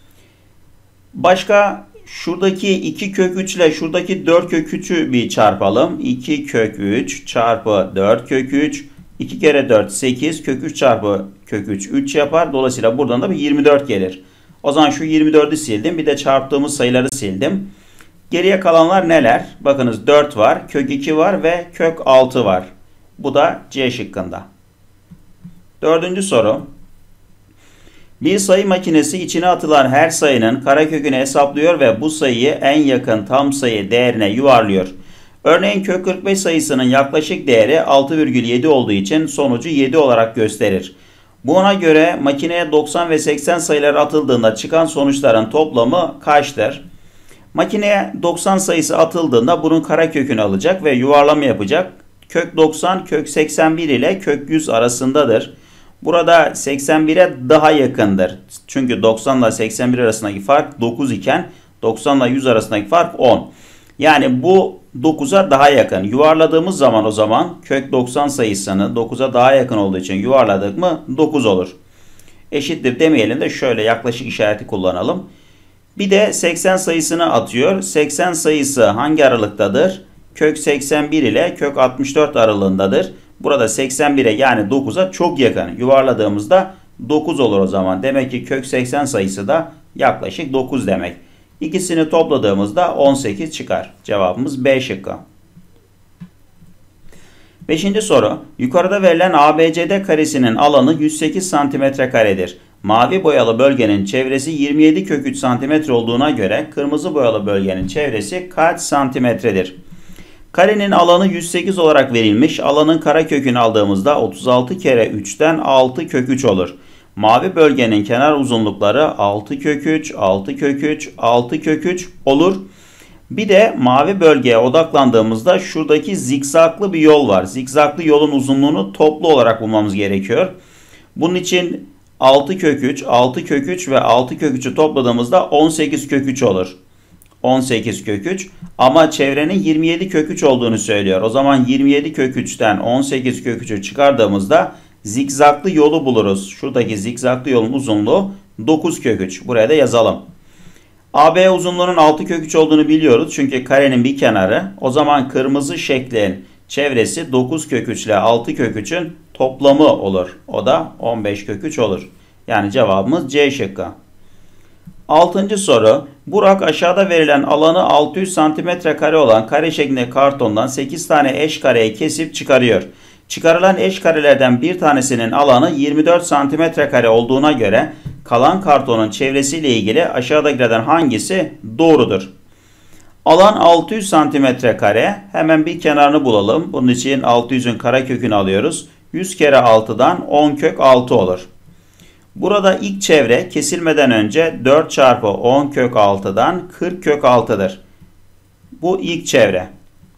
Başka şuradaki 2 kök 3 ile şuradaki 4 kök 3'ü bir çarpalım. 2 kök 3 çarpı 4 kök 3. 2 kere 4 8. Kök 3 çarpı kök 3 3 yapar. Dolayısıyla buradan da bir 24 gelir. O zaman şu 24'ü sildim. Bir de çarptığımız sayıları sildim. Geriye kalanlar neler? Bakınız 4 var, kök 2 var ve kök 6 var. Bu da C şıkkında. Dördüncü soru. Bir sayı makinesi içine atılan her sayının karekökünü hesaplıyor ve bu sayıyı en yakın tam sayı değerine yuvarlıyor. Örneğin kök 45 sayısının yaklaşık değeri 6,7 olduğu için sonucu 7 olarak gösterir. Buna göre makineye 90 ve 80 sayıları atıldığında çıkan sonuçların toplamı kaçtır? Makineye 90 sayısı atıldığında bunun karekökünü alacak ve yuvarlama yapacak. Kök 90 kök 81 ile kök 100 arasındadır. Burada 81'e daha yakındır. Çünkü 90 ile 81 arasındaki fark 9 iken 90 ile 100 arasındaki fark 10. Yani bu 9'a daha yakın. Yuvarladığımız zaman o zaman kök 90 sayısını 9'a daha yakın olduğu için yuvarladık mı 9 olur. Eşittir demeyelim de şöyle yaklaşık işareti kullanalım. Bir de 80 sayısını atıyor. 80 sayısı hangi aralıktadır? Kök 81 ile kök 64 aralığındadır. Burada 81'e yani 9'a çok yakın. Yuvarladığımızda 9 olur o zaman. Demek ki kök 80 sayısı da yaklaşık 9 demek. İkisini topladığımızda 18 çıkar. Cevabımız B şıkkı. Beşinci soru. Yukarıda verilen ABCD karesinin alanı 108 cm²'dir. Mavi boyalı bölgenin çevresi 27 kök 3 cm olduğuna göre kırmızı boyalı bölgenin çevresi kaç santimetredir? Karenin alanı 108 olarak verilmiş. Alanın karekökünü aldığımızda 36 kere 3'ten 6 kök 3 olur. Mavi bölgenin kenar uzunlukları 6 kök 3, 6 kök 3, 6 kök 3 olur. Bir de mavi bölgeye odaklandığımızda şuradaki zikzaklı bir yol var. Zikzaklı yolun uzunluğunu toplu olarak bulmamız gerekiyor. Bunun için 6 kök 3, 6 kök 3 ve 6 kök 3'ü topladığımızda 18 kök 3 olur. 18 kök 3 ama çevrenin 27 kök 3 olduğunu söylüyor. O zaman 27 kök 3'ten 18 kök 3'ü çıkardığımızda zikzaklı yolu buluruz. Şuradaki zikzaklı yolun uzunluğu 9 kök 3. Buraya da yazalım. AB uzunluğunun 6 kök 3 olduğunu biliyoruz. Çünkü karenin bir kenarı. O zaman kırmızı şeklin çevresi 9 kök 3 ile 6 kök 3'ün toplamı olur. O da 15 kök 3 olur. Yani cevabımız C şıkkı. 6. soru. Burak aşağıda verilen alanı 600 cm olan kare şeklinde kartondan 8 tane eş kareyi kesip çıkarıyor. Çıkarılan eş karelerden bir tanesinin alanı 24 cm olduğuna göre kalan kartonun çevresiyle ilgili aşağıdakilerden hangisi doğrudur? Alan 600 cm kare. Hemen bir kenarını bulalım. Bunun için 600'ün karekökünü alıyoruz. 100 kere 6'dan 10 kök 6 olur. Burada ilk çevre kesilmeden önce 4 çarpı 10 kök 6'dan 40 kök 6'dır. Bu ilk çevre.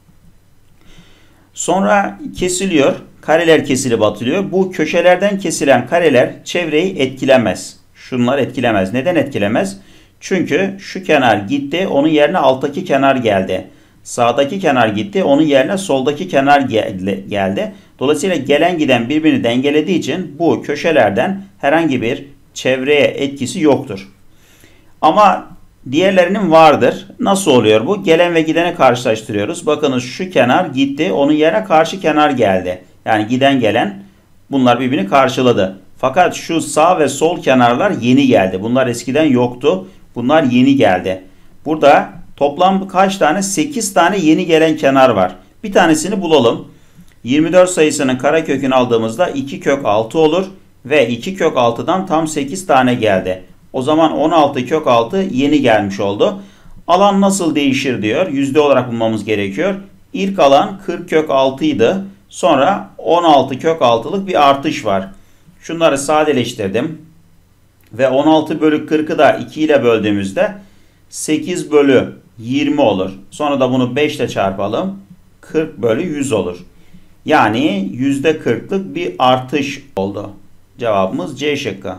Sonra kesiliyor. Kareler kesilip atılıyor. Bu köşelerden kesilen kareler çevreyi etkilemez. Şunlar etkilemez. Neden etkilemez? Çünkü şu kenar gitti. Onun yerine alttaki kenar geldi. Sağdaki kenar gitti. Onun yerine soldaki kenar geldi. Dolayısıyla gelen giden birbirini dengelediği için bu köşelerden herhangi bir çevreye etkisi yoktur. Ama diğerlerinin vardır. Nasıl oluyor bu? Gelen ve gideni karşılaştırıyoruz. Bakınız şu kenar gitti. Onun yerine karşı kenar geldi. Yani giden gelen bunlar birbirini karşıladı. Fakat şu sağ ve sol kenarlar yeni geldi. Bunlar eskiden yoktu. Bunlar yeni geldi. Burada toplam kaç tane? 8 tane yeni gelen kenar var. Bir tanesini bulalım. 24 sayısının karekökünü aldığımızda 2 kök 6 olur. Ve 2 kök 6'dan tam 8 tane geldi. O zaman 16 kök 6 yeni gelmiş oldu. Alan nasıl değişir diyor. Yüzde olarak bulmamız gerekiyor. İlk alan 40 kök 6 idi. Sonra 16 kök 6'lık bir artış var. Şunları sadeleştirdim. Ve 16 bölü 40'ı da 2 ile böldüğümüzde 8 bölü 20 olur. Sonra da bunu 5 ile çarpalım. 40 bölü 100 olur. Yani %40'lık bir artış oldu. Cevabımız C şıkkı.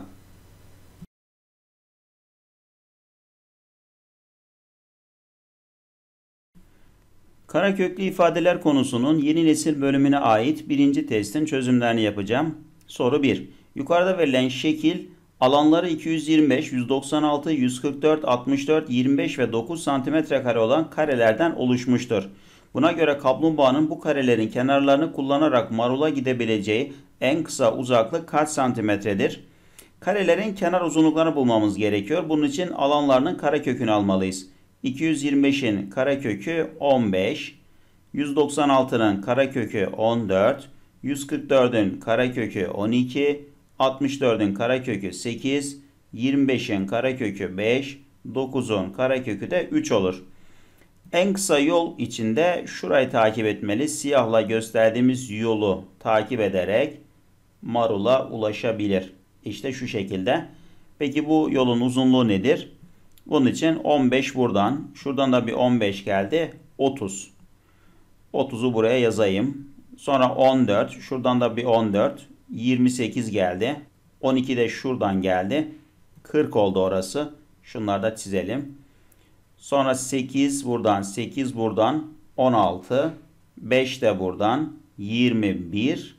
Kareköklü ifadeler konusunun yeni nesil bölümüne ait birinci testin çözümlerini yapacağım. Soru 1. Yukarıda verilen şekil alanları 225, 196, 144, 64, 25 ve 9 cm olan karelerden oluşmuştur. Buna göre kaplumbağanın bu karelerin kenarlarını kullanarak marula gidebileceği en kısa uzaklık kaç santimetredir? Karelerin kenar uzunluklarını bulmamız gerekiyor. Bunun için alanlarının karekökünü almalıyız. 225'in karekökü 15, 196'nın karekökü 14, 144'ün karekökü 12, 64'ün karekökü 8, 25'in karekökü 5, 9'un karekökü de 3 olur. En kısa yol içinde şurayı takip etmeli. Siyahla gösterdiğimiz yolu takip ederek marula ulaşabilir. İşte şu şekilde. Peki bu yolun uzunluğu nedir? Bunun için 15 buradan. Şuradan da bir 15 geldi. 30. 30'u buraya yazayım. Sonra 14. Şuradan da bir 14. 28 geldi. 12 de şuradan geldi. 40 oldu orası. Şunları da çizelim. Sonra 8 buradan. 8 buradan. 16. 5 de buradan. 21.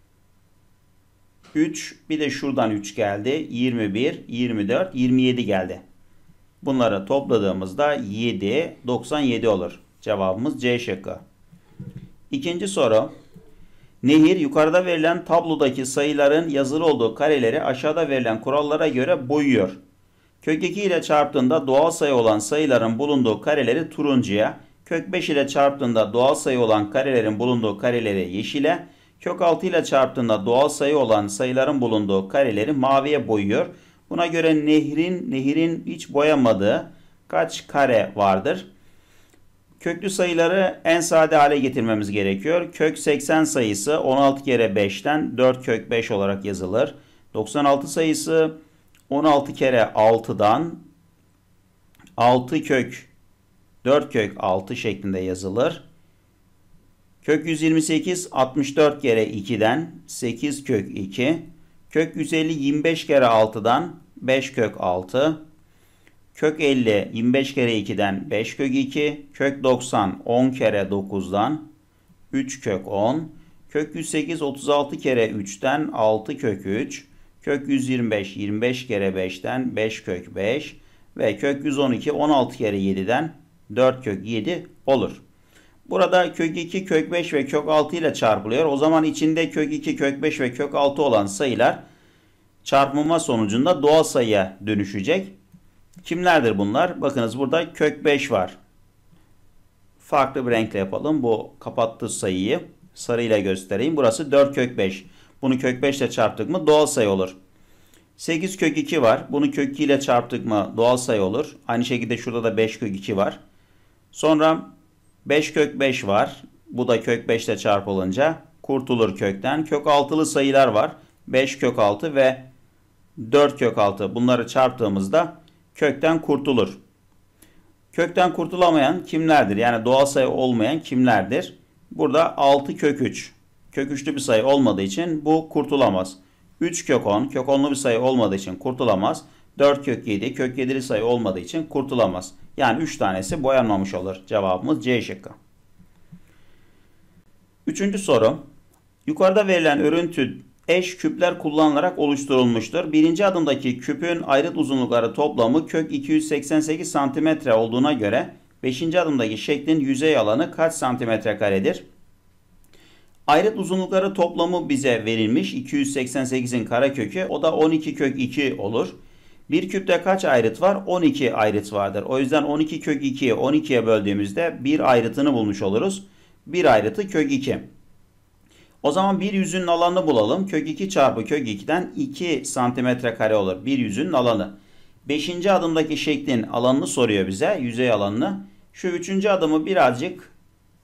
3. Bir de şuradan 3 geldi. 21, 24, 27 geldi. Bunları topladığımızda 7, 97 olur. Cevabımız C şıkkı. İkinci soru. Nehir yukarıda verilen tablodaki sayıların yazılı olduğu kareleri aşağıda verilen kurallara göre boyuyor. Kök 2 ile çarptığında doğal sayı olan sayıların bulunduğu kareleri turuncuya, kök 5 ile çarptığında doğal sayı olan karelerin bulunduğu kareleri yeşile, kök 6 ile çarptığında doğal sayı olan sayıların bulunduğu kareleri maviye boyuyor. Buna göre nehirin hiç boyamadığı kaç kare vardır? Köklü sayıları en sade hale getirmemiz gerekiyor. Kök 80 sayısı 16 kere 5'ten 4 kök 5 olarak yazılır. 96 sayısı 16 kere 6'dan 6 kök 4 kök 6 şeklinde yazılır. Kök 128 64 kere 2'den 8 kök 2. Kök 150 25 kere 6'dan 5 kök 6. Kök 50 25 kere 2'den 5 kök 2. Kök 90 10 kere 9'dan 3 kök 10. Kök 108 36 kere 3'ten 6 kök 3. Kök 125 25 kere 5'ten 5 kök 5. Ve kök 112 16 kere 7'den 4 kök 7 olur. Burada kök 2, kök 5 ve kök 6 ile çarpılıyor. O zaman içinde kök 2, kök 5 ve kök 6 olan sayılar çarpılma sonucunda doğal sayıya dönüşecek. Kimlerdir bunlar? Bakınız burada kök 5 var. Farklı bir renkle yapalım. Bu kapattığı sayıyı sarıyla göstereyim. Burası 4 kök 5. Bunu kök 5 ile çarptık mı doğal sayı olur. 8 kök 2 var. Bunu kök 2 ile çarptık mı doğal sayı olur. Aynı şekilde şurada da 5 kök 2 var. Sonra 5 kök 5 var. Bu da kök 5 ile çarpılınca kurtulur kökten. Kök 6'lı sayılar var. 5 kök 6 ve 4 kök 6. Bunları çarptığımızda kökten kurtulur. Kökten kurtulamayan kimlerdir? Yani doğal sayı olmayan kimlerdir? Burada 6 kök 3. Kök 3'lü bir sayı olmadığı için bu kurtulamaz. 3 kök 10. Kök 10'lu bir sayı olmadığı için kurtulamaz. 4 kök 7. Kök 7'li sayı olmadığı için kurtulamaz. Yani 3 tanesi boyanmamış olur. Cevabımız C şıkkı. Üçüncü soru. Yukarıda verilen örüntü eş küpler kullanılarak oluşturulmuştur. Birinci adımdaki küpün ayrıt uzunlukları toplamı kök 288 cm olduğuna göre 5. adımdaki şeklin yüzey alanı kaç santimetre karedir? Ayrıt uzunlukları toplamı bize verilmiş. 288'in karekökü, o da 12 kök 2 olur. Bir küpte kaç ayrıt var? 12 ayrıt vardır. O yüzden 12 kök 2'yi 12'ye böldüğümüzde bir ayrıtını bulmuş oluruz. Bir ayrıtı kök 2. O zaman bir yüzünün alanını bulalım. Kök 2 çarpı kök 2'den 2 santimetre kare olur. Bir yüzünün alanı. 5. adımdaki şeklin alanını soruyor bize. Yüzey alanını. Şu 3. adımı birazcık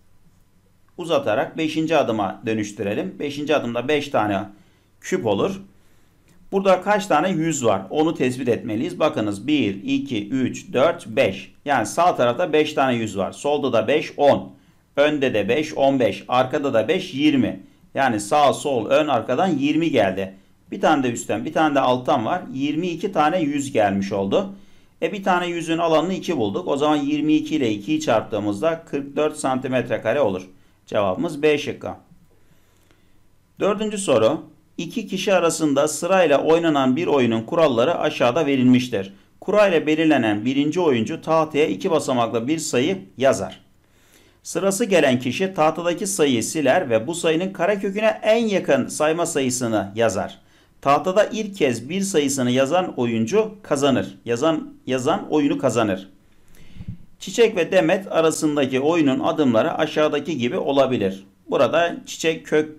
uzatarak 5. adıma dönüştürelim. 5. adımda 5 tane küp olur. Burada kaç tane yüz var? Onu tespit etmeliyiz. Bakınız 1, 2, 3, 4, 5. Yani sağ tarafta 5 tane yüz var. Solda da 5, 10. Önde de 5, 15. Arkada da 5, 20. Yani sağ, sol, ön, arkadan 20 geldi. Bir tane de üstten, bir tane de alttan var. 22 tane yüz gelmiş oldu. Bir tane yüzün alanını 2 bulduk. O zaman 22 ile 2'yi çarptığımızda 44 santimetre kare olur. Cevabımız B şıkkı. Dördüncü soru. İki kişi arasında sırayla oynanan bir oyunun kuralları aşağıda verilmiştir. Kura ile belirlenen birinci oyuncu tahtaya 2 basamaklı bir sayı yazar. Sırası gelen kişi tahtadaki sayıyı siler ve bu sayının kareköküne en yakın sayma sayısını yazar. Tahtada ilk kez bir sayısını yazan oyuncu kazanır. Yazan oyunu kazanır. Çiçek ve Demet arasındaki oyunun adımları aşağıdaki gibi olabilir. Burada Çiçek kök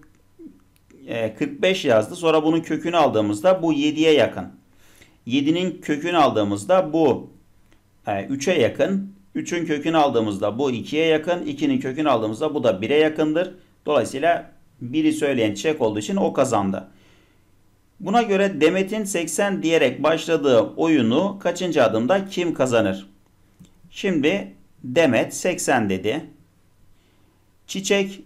45 yazdı. Sonra bunun kökünü aldığımızda bu 7'ye yakın. 7'nin kökünü aldığımızda bu 3'e yakın. 3'ün kökünü aldığımızda bu 2'ye yakın. 2'nin kökünü aldığımızda bu da 1'e yakındır. Dolayısıyla 1'i söyleyen Çiçek olduğu için o kazandı. Buna göre Demet'in 80 diyerek başladığı oyunu kaçıncı adımda kim kazanır? Şimdi Demet 80 dedi. Çiçek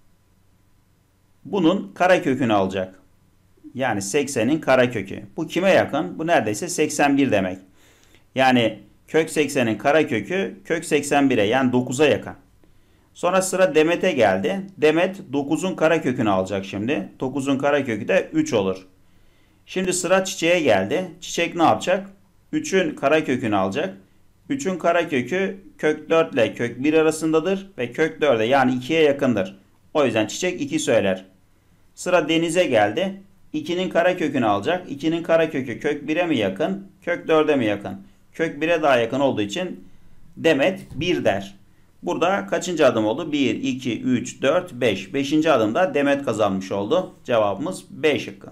bunun karekökünü alacak. Yani 80'in karekökü. Bu kime yakın? Bu neredeyse 81 demek. Yani kök 80'in karekökü kök 81'e yani 9'a yakın. Sonra sıra Demet'e geldi. Demet 9'un karekökünü alacak şimdi. 9'un karekökü de 3 olur. Şimdi sıra Çiçek'e geldi. Çiçek ne yapacak? 3'ün karekökünü alacak. 3'ün karekökü kök 4 ile kök 1 arasındadır ve kök 4'e yani 2'ye yakındır. O yüzden Çiçek 2 söyler. Sıra Deniz'e geldi. 2'nin karekökünü alacak. 2'nin karekökü kök 1'e mi yakın? Kök 4'e mi yakın? Kök 1'e daha yakın olduğu için Demet 1 der. Burada kaçıncı adım oldu? 1, 2, 3, 4, 5. 5. adımda Demet kazanmış oldu. Cevabımız B şıkkı.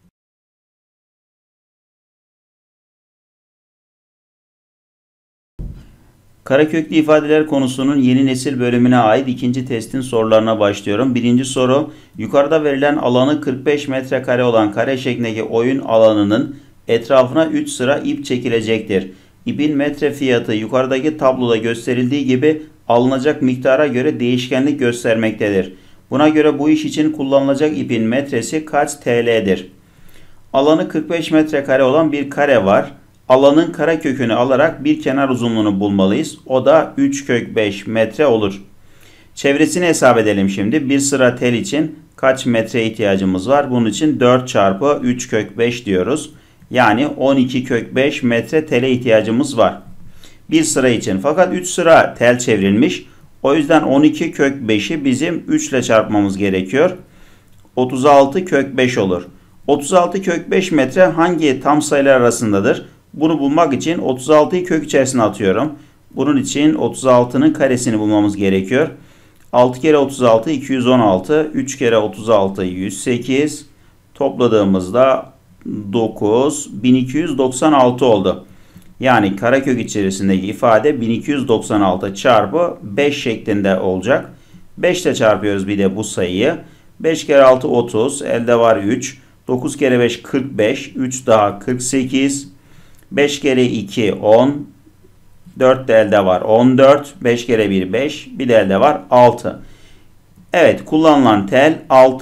Kareköklü ifadeler konusunun yeni nesil bölümüne ait ikinci testin sorularına başlıyorum. Birinci soru, yukarıda verilen alanı 45 metrekare olan kare şeklindeki oyun alanının etrafına 3 sıra ip çekilecektir. İpin metre fiyatı yukarıdaki tabloda gösterildiği gibi alınacak miktara göre değişkenlik göstermektedir. Buna göre bu iş için kullanılacak ipin metresi kaç TL'dir? Alanı 45 metrekare olan bir kare var. Alanın karekökünü alarak bir kenar uzunluğunu bulmalıyız. O da 3 kök 5 metre olur. Çevresini hesap edelim şimdi. Bir sıra tel için kaç metre ihtiyacımız var? Bunun için 4 çarpı 3 kök 5 diyoruz. Yani 12 kök 5 metre tele ihtiyacımız var. Bir sıra için. Fakat 3 sıra tel çevrilmiş. O yüzden 12 kök 5'i bizim 3 ile çarpmamız gerekiyor. 36 kök 5 olur. 36 kök 5 metre hangi tam sayılar arasındadır? Bunu bulmak için 36'yı kök içerisine atıyorum. Bunun için 36'nın karesini bulmamız gerekiyor. 6 kere 36 216, 3 kere 36 108. Topladığımızda 9, 1296 oldu. Yani karekök içerisindeki ifade 1296 çarpı 5 şeklinde olacak. 5 ile çarpıyoruz bir de bu sayıyı. 5 kere 6 30, elde var 3. 9 kere 5 45, 3 daha 48. 5 kere 2 10. 4 de elde var 14. 5 kere 1 5. Bir de elde var 6. Evet, kullanılan tel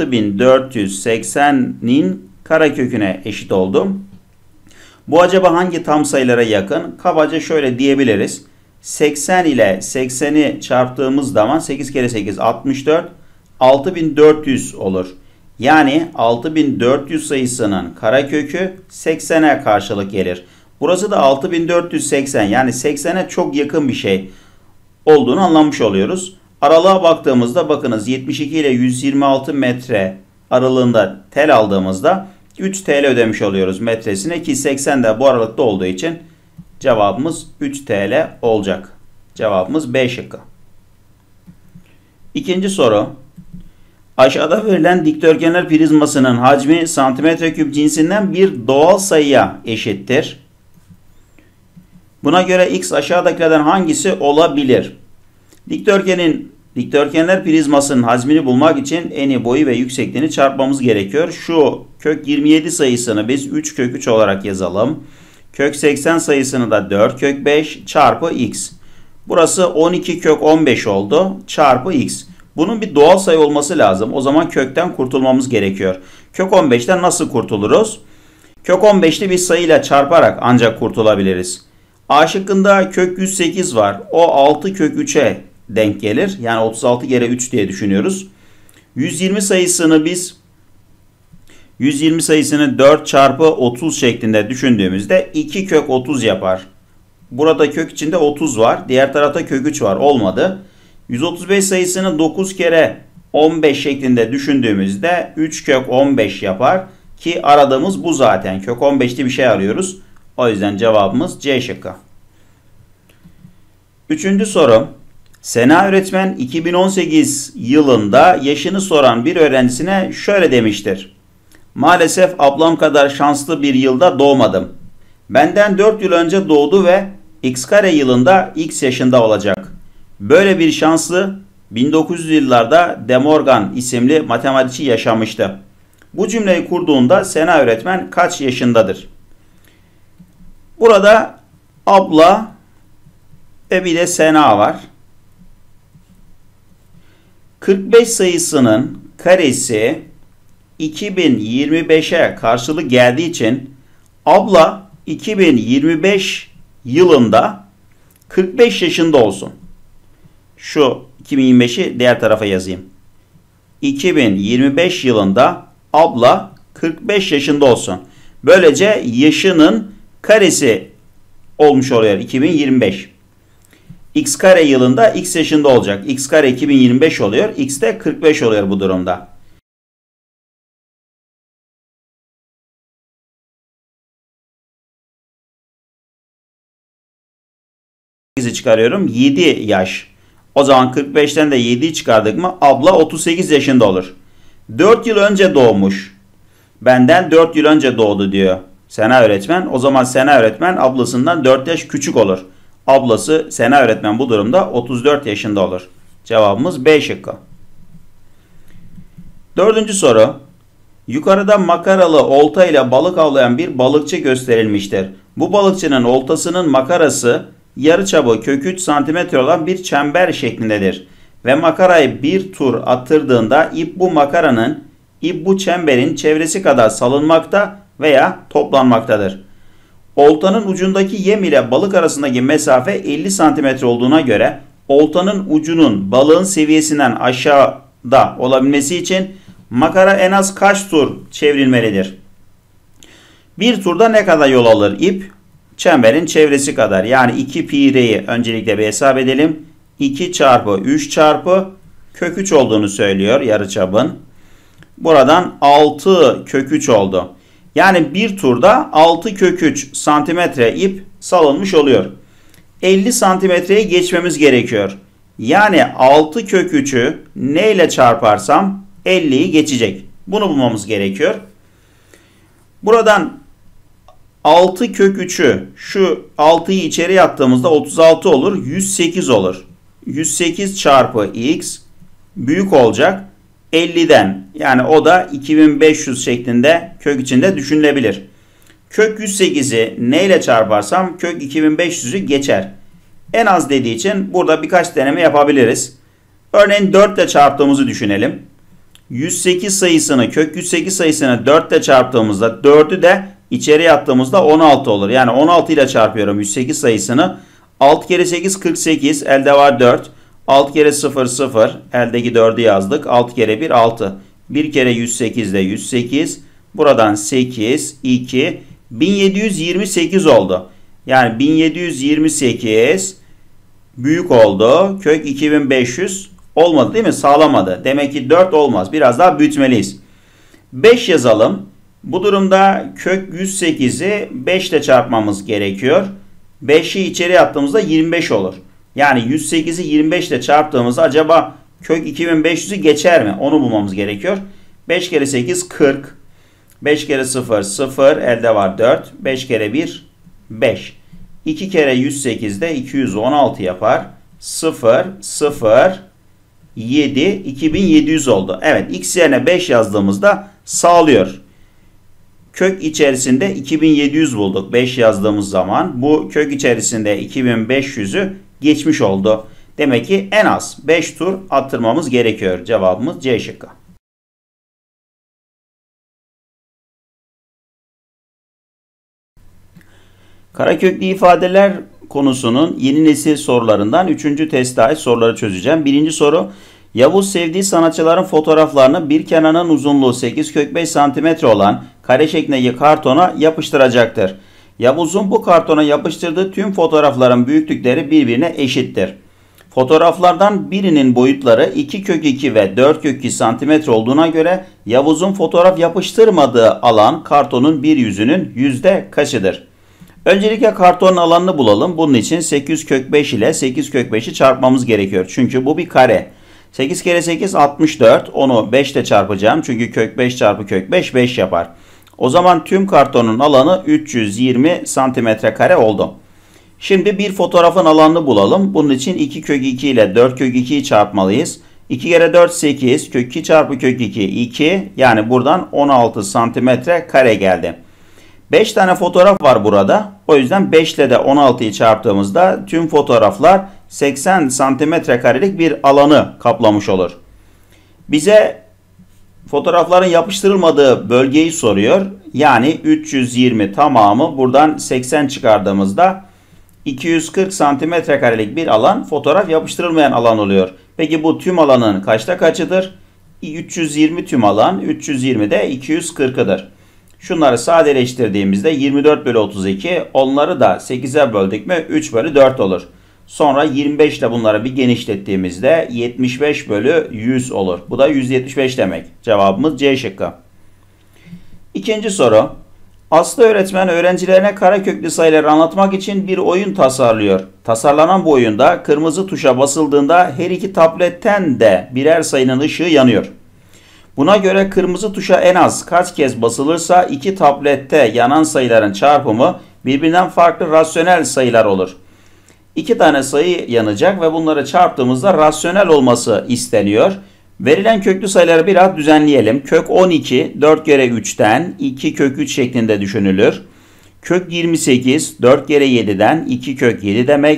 6480'nin kareköküne eşit oldu. Bu acaba hangi tam sayılara yakın? Kabaca şöyle diyebiliriz. 80 ile 80'i çarptığımız zaman 8 kere 8 64. 6400 olur. Yani 6400 sayısının karekökü 80'e karşılık gelir. Burası da 6480, yani 80'e çok yakın bir şey olduğunu anlamış oluyoruz. Aralığa baktığımızda bakınız 72 ile 126 metre aralığında tel aldığımızda 3 TL ödemiş oluyoruz metresine, ki 80 de bu aralıkta olduğu için cevabımız 3 TL olacak. Cevabımız B şıkkı. İkinci soru. Aşağıda verilen dikdörtgenler prizmasının hacmi santimetre küp cinsinden bir doğal sayıya eşittir. Buna göre x aşağıdakilerden hangisi olabilir? Dikdörtgenler prizmasının hacmini bulmak için eni, boyu ve yüksekliğini çarpmamız gerekiyor. Şu kök 27 sayısını biz 3 kök 3 olarak yazalım. Kök 80 sayısını da 4 kök 5 çarpı x. Burası 12 kök 15 oldu çarpı x. Bunun bir doğal sayı olması lazım. O zaman kökten kurtulmamız gerekiyor. Kök 15'ten nasıl kurtuluruz? Kök 15'li bir sayıyla çarparak ancak kurtulabiliriz. A şıkkında kök 108 var. O 6 kök 3'e denk gelir. Yani 36 kere 3 diye düşünüyoruz. 120 sayısını 4 çarpı 30 şeklinde düşündüğümüzde 2 kök 30 yapar. Burada kök içinde 30 var. Diğer tarafta kök 3 var. Olmadı. 135 sayısını 9 kere 15 şeklinde düşündüğümüzde 3 kök 15 yapar. Ki aradığımız bu zaten. Kök 15'li bir şey arıyoruz. O yüzden cevabımız C şıkkı. Üçüncü soru. Sena öğretmen 2018 yılında yaşını soran bir öğrencisine şöyle demiştir. Maalesef ablam kadar şanslı bir yılda doğmadım. Benden 4 yıl önce doğdu ve x kare yılında x yaşında olacak. Böyle bir şanslı 1900'lü yıllarda De Morgan isimli matematikçi yaşamıştı. Bu cümleyi kurduğunda Sena öğretmen kaç yaşındadır? Burada abla ve bir de Sena var. 45 sayısının karesi 2025'e karşılık geldiği için abla 2025 yılında 45 yaşında olsun. Şu 2025'i diğer tarafa yazayım. 2025 yılında abla 45 yaşında olsun. Böylece yaşının karesi olmuş oluyor 2025. X kare yılında x yaşında olacak. X kare 2025 oluyor. X de 45 oluyor bu durumda. Çıkarıyorum. 7 yaş. O zaman 45'ten de 7'yi çıkardık mı abla 38 yaşında olur. 4 yıl önce doğmuş. Benden 4 yıl önce doğdu diyor Sena öğretmen. O zaman Sena öğretmen ablasından 4 yaş küçük olur. Ablası Sena öğretmen bu durumda 34 yaşında olur. Cevabımız B şıkkı. Dördüncü soru. Yukarıda makaralı olta ile balık avlayan bir balıkçı gösterilmiştir. Bu balıkçının oltasının makarası yarıçapı kök 3 cm olan bir çember şeklindedir. Ve makarayı bir tur attırdığında ip bu çemberin çevresi kadar salınmakta veya toplanmaktadır. Oltanın ucundaki yem ile balık arasındaki mesafe 50 cm olduğuna göre oltanın ucunun balığın seviyesinden aşağıda olabilmesi için Makara en az kaç tur çevrilmelidir? Bir turda ne kadar yol alır ip? Çemberin çevresi kadar. Yani 2 pi r'yi öncelikle bir hesap edelim. 2 çarpı 3 çarpı kök 3 olduğunu söylüyor yarıçapın. Buradan 6 kök 3 oldu. Yani bir turda 6 kök 3 santimetre ip salınmış oluyor. 50 santimetreyi geçmemiz gerekiyor. Yani 6 kök 3'ü ne ile çarparsam 50'yi geçecek. Bunu bulmamız gerekiyor. Buradan 6 kök 3'ü şu 6'yı içeri attığımızda 36 olur. 108 olur. 108 çarpı x büyük olacak 50'den. Yani o da 2500 şeklinde kök içinde düşünülebilir. Kök 108'i neyle çarparsam kök 2500'ü geçer. En az dediği için burada birkaç deneme yapabiliriz. Örneğin 4 ile çarptığımızı düşünelim. 108 sayısını, kök 108 sayısını 4 ile çarptığımızda 4'ü de içeriye attığımızda 16 olur. Yani 16 ile çarpıyorum 108 sayısını. 6 kere 8 48, elde var 4. 6 kere 0 0, eldeki 4'ü yazdık. 6 kere 1 6. 1 kere 108 de 108. Buradan 8, 2, 1728 oldu. Yani 1728 büyük oldu. Kök 2500 olmadı değil mi? Sağlamadı. Demek ki 4 olmaz. Biraz daha büyütmeliyiz. 5 yazalım. Bu durumda kök 108'i 5 ile çarpmamız gerekiyor. 5'i içeri attığımızda 25 olur. Yani 108'i 25 ile çarptığımızda acaba kök 2500'ü geçer mi? Onu bulmamız gerekiyor. 5 kere 8 40. 5 kere 0 0. Elde var 4. 5 kere 1 5. 2 kere 108 de 216 yapar. 0 0 7 2700 oldu. Evet, x yerine 5 yazdığımızda sağlıyor. Kök içerisinde 2700 bulduk 5 yazdığımız zaman. Bu kök içerisinde 2500'ü geçmiş oldu. Demek ki en az 5 tur attırmamız gerekiyor. Cevabımız C şıkkı. Karaköklü ifadeler konusunun yeni nesil sorularından 3. teste ait soruları çözeceğim. Birinci soru. Yavuz sevdiği sanatçıların fotoğraflarını bir kenarının uzunluğu 8 kök 5 cm olan kare şeklindeki kartona yapıştıracaktır. Yavuz'un bu kartona yapıştırdığı tüm fotoğrafların büyüklükleri birbirine eşittir. Fotoğraflardan birinin boyutları 2 kök 2 ve 4 kök 2 cm olduğuna göre Yavuz'un fotoğraf yapıştırmadığı alan kartonun bir yüzünün yüzde kaçıdır? Öncelikle kartonun alanını bulalım. Bunun için 8 kök 5 ile 8 kök 5'i çarpmamız gerekiyor. Çünkü bu bir kare. 8 kere 8 64. Onu 5 ile çarpacağım. Çünkü kök 5 çarpı kök 5 5 yapar. O zaman tüm kartonun alanı 320 santimetre kare oldu. Şimdi bir fotoğrafın alanını bulalım. Bunun için 2 kök 2 ile 4 kök 2'yi çarpmalıyız. 2 kere 4 8. Kök 2 çarpı kök 2 2. Yani buradan 16 santimetre kare geldi. 5 tane fotoğraf var burada. O yüzden 5 ile de 16'yı çarptığımızda tüm fotoğraflar 80 santimetre karelik bir alanı kaplamış olur. Bize fotoğrafların yapıştırılmadığı bölgeyi soruyor. Yani 320 tamamı buradan 80 çıkardığımızda 240 santimetre karelik bir alan fotoğraf yapıştırılmayan alan oluyor. Peki bu tüm alanın kaçta kaçıdır? 320 tüm alan, 320 de 240'ıdır. Şunları sadeleştirdiğimizde 24 bölü 32, onları da 8'e böldük mü 3 bölü 4 olur. Sonra 25 ile bunları bir genişlettiğimizde 75 bölü 100 olur. Bu da 175 demek. Cevabımız C şıkkı. İkinci soru. Aslı öğretmen öğrencilerine kareköklü sayıları anlatmak için bir oyun tasarlıyor. Tasarlanan bu oyunda kırmızı tuşa basıldığında her iki tabletten de birer sayının ışığı yanıyor. Buna göre kırmızı tuşa en az kaç kez basılırsa iki tablette yanan sayıların çarpımı birbirinden farklı rasyonel sayılar olur. İki tane sayı yanacak ve bunları çarptığımızda rasyonel olması isteniyor. Verilen köklü sayıları biraz düzenleyelim. Kök 12 4 kere 3'ten 2 kök 3 şeklinde düşünülür. Kök 28 4 kere 7'den 2 kök 7 demek.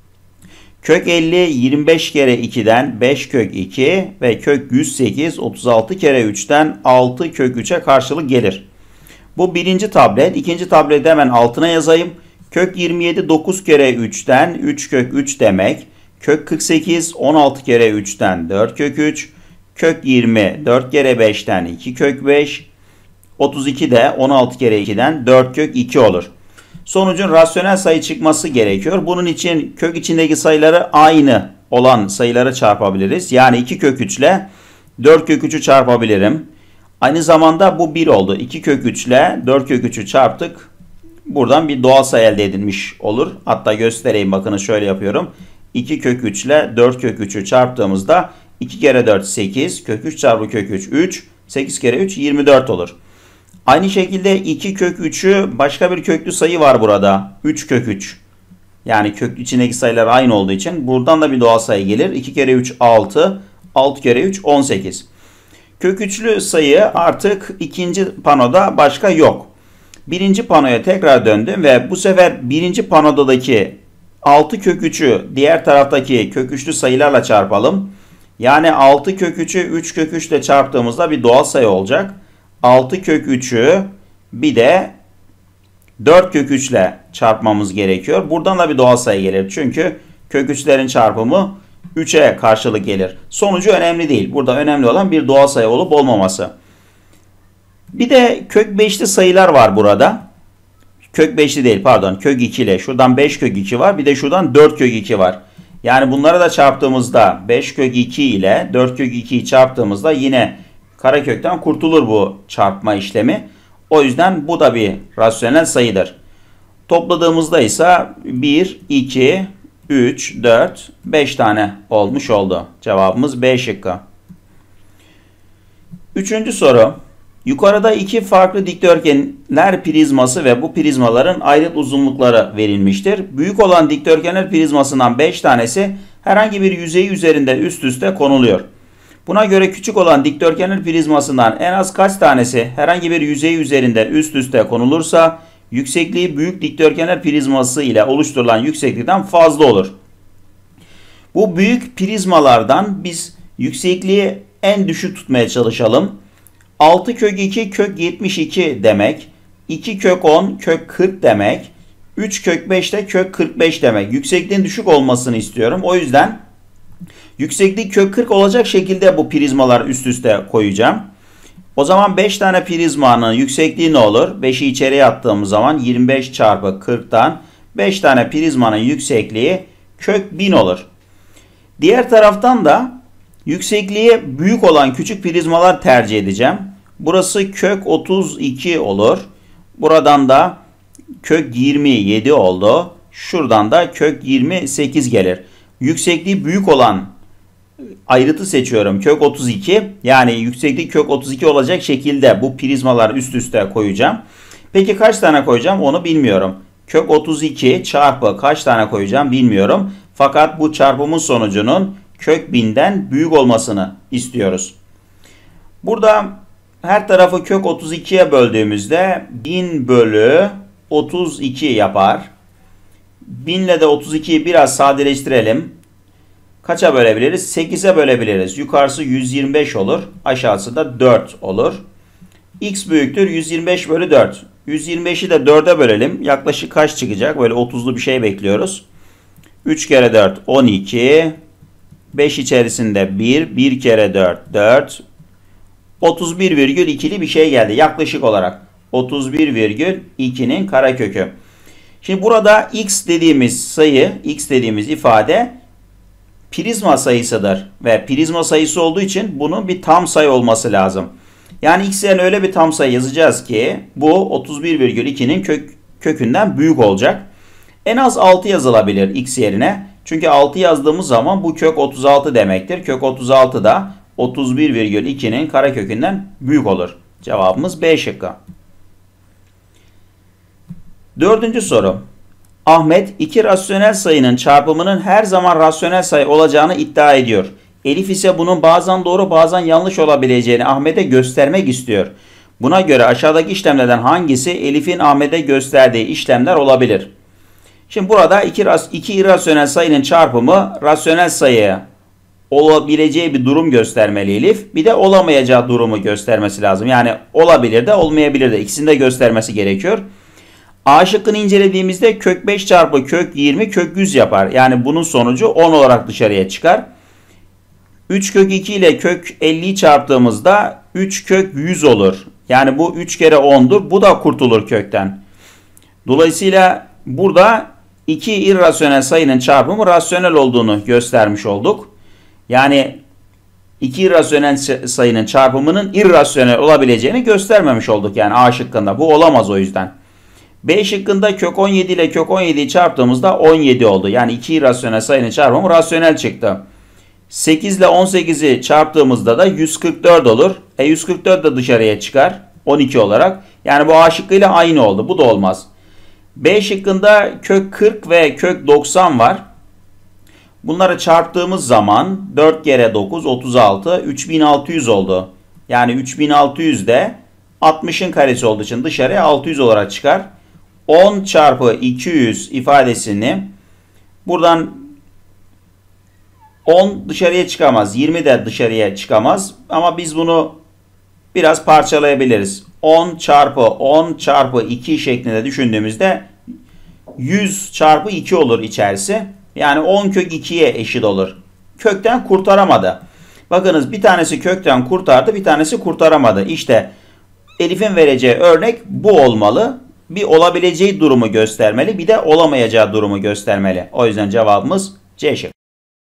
Kök 50 25 kere 2'den 5 kök 2 ve kök 108 36 kere 3'ten 6 kök 3'e karşılık gelir. Bu birinci tablet. İkinci tableti hemen altına yazayım. Kök 27 9 kere 3'ten 3 kök 3 demek. Kök 48 16 kere 3'ten 4 kök 3. Kök 20 4 kere 5'ten 2 kök 5. 32 de 16 kere 2'den 4 kök 2 olur. Sonucun rasyonel sayı çıkması gerekiyor. Bunun için kök içindeki sayıları aynı olan sayıları çarpabiliriz. Yani 2 kök 3 ile 4 kök 3'ü çarpabilirim. Aynı zamanda bu 1 oldu. 2 kök 3 ile 4 kök 3'ü çarptık. Buradan bir doğal sayı elde edilmiş olur. Hatta göstereyim, bakın şöyle yapıyorum. 2 kök 3 ile 4 kök 3'ü çarptığımızda 2 kere 4 8, kök 3 çarpı kök 3 3, 8 kere 3 24 olur. Aynı şekilde 2 kök 3'ü başka bir köklü sayı var burada. 3 kök 3. Yani kök içindeki sayılar aynı olduğu için buradan da bir doğal sayı gelir. 2 kere 3 6, 6 kere 3 18. Kök 3'lü sayı artık ikinci panoda başka yok. Birinci panoya tekrar döndüm ve bu sefer birinci panodaki 6 kök 3'ü diğer taraftaki kök 3'lü sayılarla çarpalım. Yani 6 kök 3'ü 3 kök 3 ile çarptığımızda bir doğal sayı olacak. 6 kök 3'ü bir de 4 kök 3 ile çarpmamız gerekiyor. Buradan da bir doğal sayı gelir. Çünkü kök 3'lerin çarpımı 3'e karşılık gelir. Sonucu önemli değil. Burada önemli olan bir doğal sayı olup olmaması. Bir de kök 5'li sayılar var burada. Kök 5'li değil, pardon, kök 2 ile. Şuradan 5 kök 2 var. Bir de şuradan 4 kök 2 var. Yani bunları da çarptığımızda 5 kök 2 ile 4 kök 2'yi çarptığımızda yine karekökten kurtulur bu çarpma işlemi. O yüzden bu da bir rasyonel sayıdır. Topladığımızda ise 1, 2, 3, 4, 5 tane olmuş oldu. Cevabımız B şıkkı. Üçüncü soru. Yukarıda iki farklı dikdörtgenler prizması ve bu prizmaların ayrıt uzunlukları verilmiştir. Büyük olan dikdörtgenler prizmasından 5 tanesi herhangi bir yüzeyi üzerinde üst üste konuluyor. Buna göre küçük olan dikdörtgenler prizmasından en az kaç tanesi herhangi bir yüzey üzerinde üst üste konulursa yüksekliği büyük dikdörtgenler prizması ile oluşturulan yükseklikten fazla olur. Bu büyük prizmalardan biz yüksekliği en düşük tutmaya çalışalım. 6 kök 2 kök 72 demek. 2 kök 10 kök 40 demek. 3 kök 5 de kök 45 demek. Yüksekliğin düşük olmasını istiyorum. O yüzden yükseklik kök 40 olacak şekilde bu prizmalar üst üste koyacağım. O zaman 5 tane prizmanın yüksekliği ne olur? 5'i içeriye attığımız zaman 25 çarpı 40'tan 5 tane prizmanın yüksekliği kök 1000 olur. Diğer taraftan da yüksekliği büyük olan küçük prizmalar tercih edeceğim. Burası kök 32 olur. Buradan da kök 27 oldu. Şuradan da kök 28 gelir. Yüksekliği büyük olan ayrıtı seçiyorum. Kök 32. Yani yükseklik kök 32 olacak şekilde bu prizmalar üst üste koyacağım. Peki kaç tane koyacağım onu bilmiyorum. Kök 32 çarpı kaç tane koyacağım bilmiyorum. Fakat bu çarpımın sonucunun kök 1000'den büyük olmasını istiyoruz. Burada her tarafı kök 32'ye böldüğümüzde 1000 bölü 32 yapar. 1000 ile de 32'yi biraz sadeleştirelim. Kaça bölebiliriz? 8'e bölebiliriz. Yukarısı 125 olur. Aşağısı da 4 olur. X büyüktür 125 bölü 4. 125'i de 4'e bölelim. Yaklaşık kaç çıkacak? Böyle 30'lu bir şey bekliyoruz. 3 kere 4 12. 5 içerisinde 1. 1 kere 4 4. 31,2'li bir şey geldi. Yaklaşık olarak 31,2'nin karekökü. Şimdi burada x dediğimiz sayı, x dediğimiz ifade prizma sayısıdır. Ve prizma sayısı olduğu için bunun bir tam sayı olması lazım. Yani x yerine öyle bir tam sayı yazacağız ki bu 31,2'nin kökünden büyük olacak. En az 6 yazılabilir x yerine. Çünkü 6 yazdığımız zaman bu kök 36 demektir. Kök 36 da 31,2'nin karekökünden büyük olur. Cevabımız B şıkkı. Dördüncü soru. Ahmet iki rasyonel sayının çarpımının her zaman rasyonel sayı olacağını iddia ediyor. Elif ise bunun bazen doğru bazen yanlış olabileceğini Ahmet'e göstermek istiyor. Buna göre aşağıdaki işlemlerden hangisi Elif'in Ahmet'e gösterdiği işlemler olabilir? Şimdi burada iki irrasyonel sayının çarpımı rasyonel sayı olabileceği bir durum göstermeli Elif. Bir de olamayacağı durumu göstermesi lazım. Yani olabilir de olmayabilir de ikisini de göstermesi gerekiyor. A şıkkını incelediğimizde kök 5 çarpı kök 20 kök 100 yapar. Yani bunun sonucu 10 olarak dışarıya çıkar. 3 kök 2 ile kök 50'yi çarptığımızda 3 kök 100 olur. Yani bu 3 kere 10'dur. Bu da kurtulur kökten. Dolayısıyla burada iki irrasyonel sayının çarpımı rasyonel olduğunu göstermiş olduk. Yani iki irrasyonel sayının çarpımının irrasyonel olabileceğini göstermemiş olduk. Yani A şıkkında. Bu olamaz o yüzden. B şıkkında kök 17 ile kök 17'yi çarptığımızda 17 oldu. Yani iki irrasyonel sayının çarpımı rasyonel çıktı. 8 ile 18'i çarptığımızda da 144 olur. 144 de dışarıya çıkar. 12 olarak. Yani bu A şıkkıyla aynı oldu. Bu da olmaz. B şıkkında kök 40 ve kök 90 var. Bunları çarptığımız zaman 4 kere 9 36 3600 oldu. Yani 3600 de 60'ın karesi olduğu için dışarıya 600 olarak çıkar. 10 çarpı 200 ifadesini buradan 10 dışarıya çıkamaz. 20 de dışarıya çıkamaz. Ama biz bunu biraz parçalayabiliriz. 10 çarpı 10 çarpı 2 şeklinde düşündüğümüzde 100 çarpı 2 olur içerisi. Yani 10 kök 2'ye eşit olur. Kökten kurtaramadı. Bakınız bir tanesi kökten kurtardı, bir tanesi kurtaramadı. İşte Elif'in vereceği örnek bu olmalı. Bir olabileceği durumu göstermeli, bir de olamayacağı durumu göstermeli. O yüzden cevabımız C şıkkı.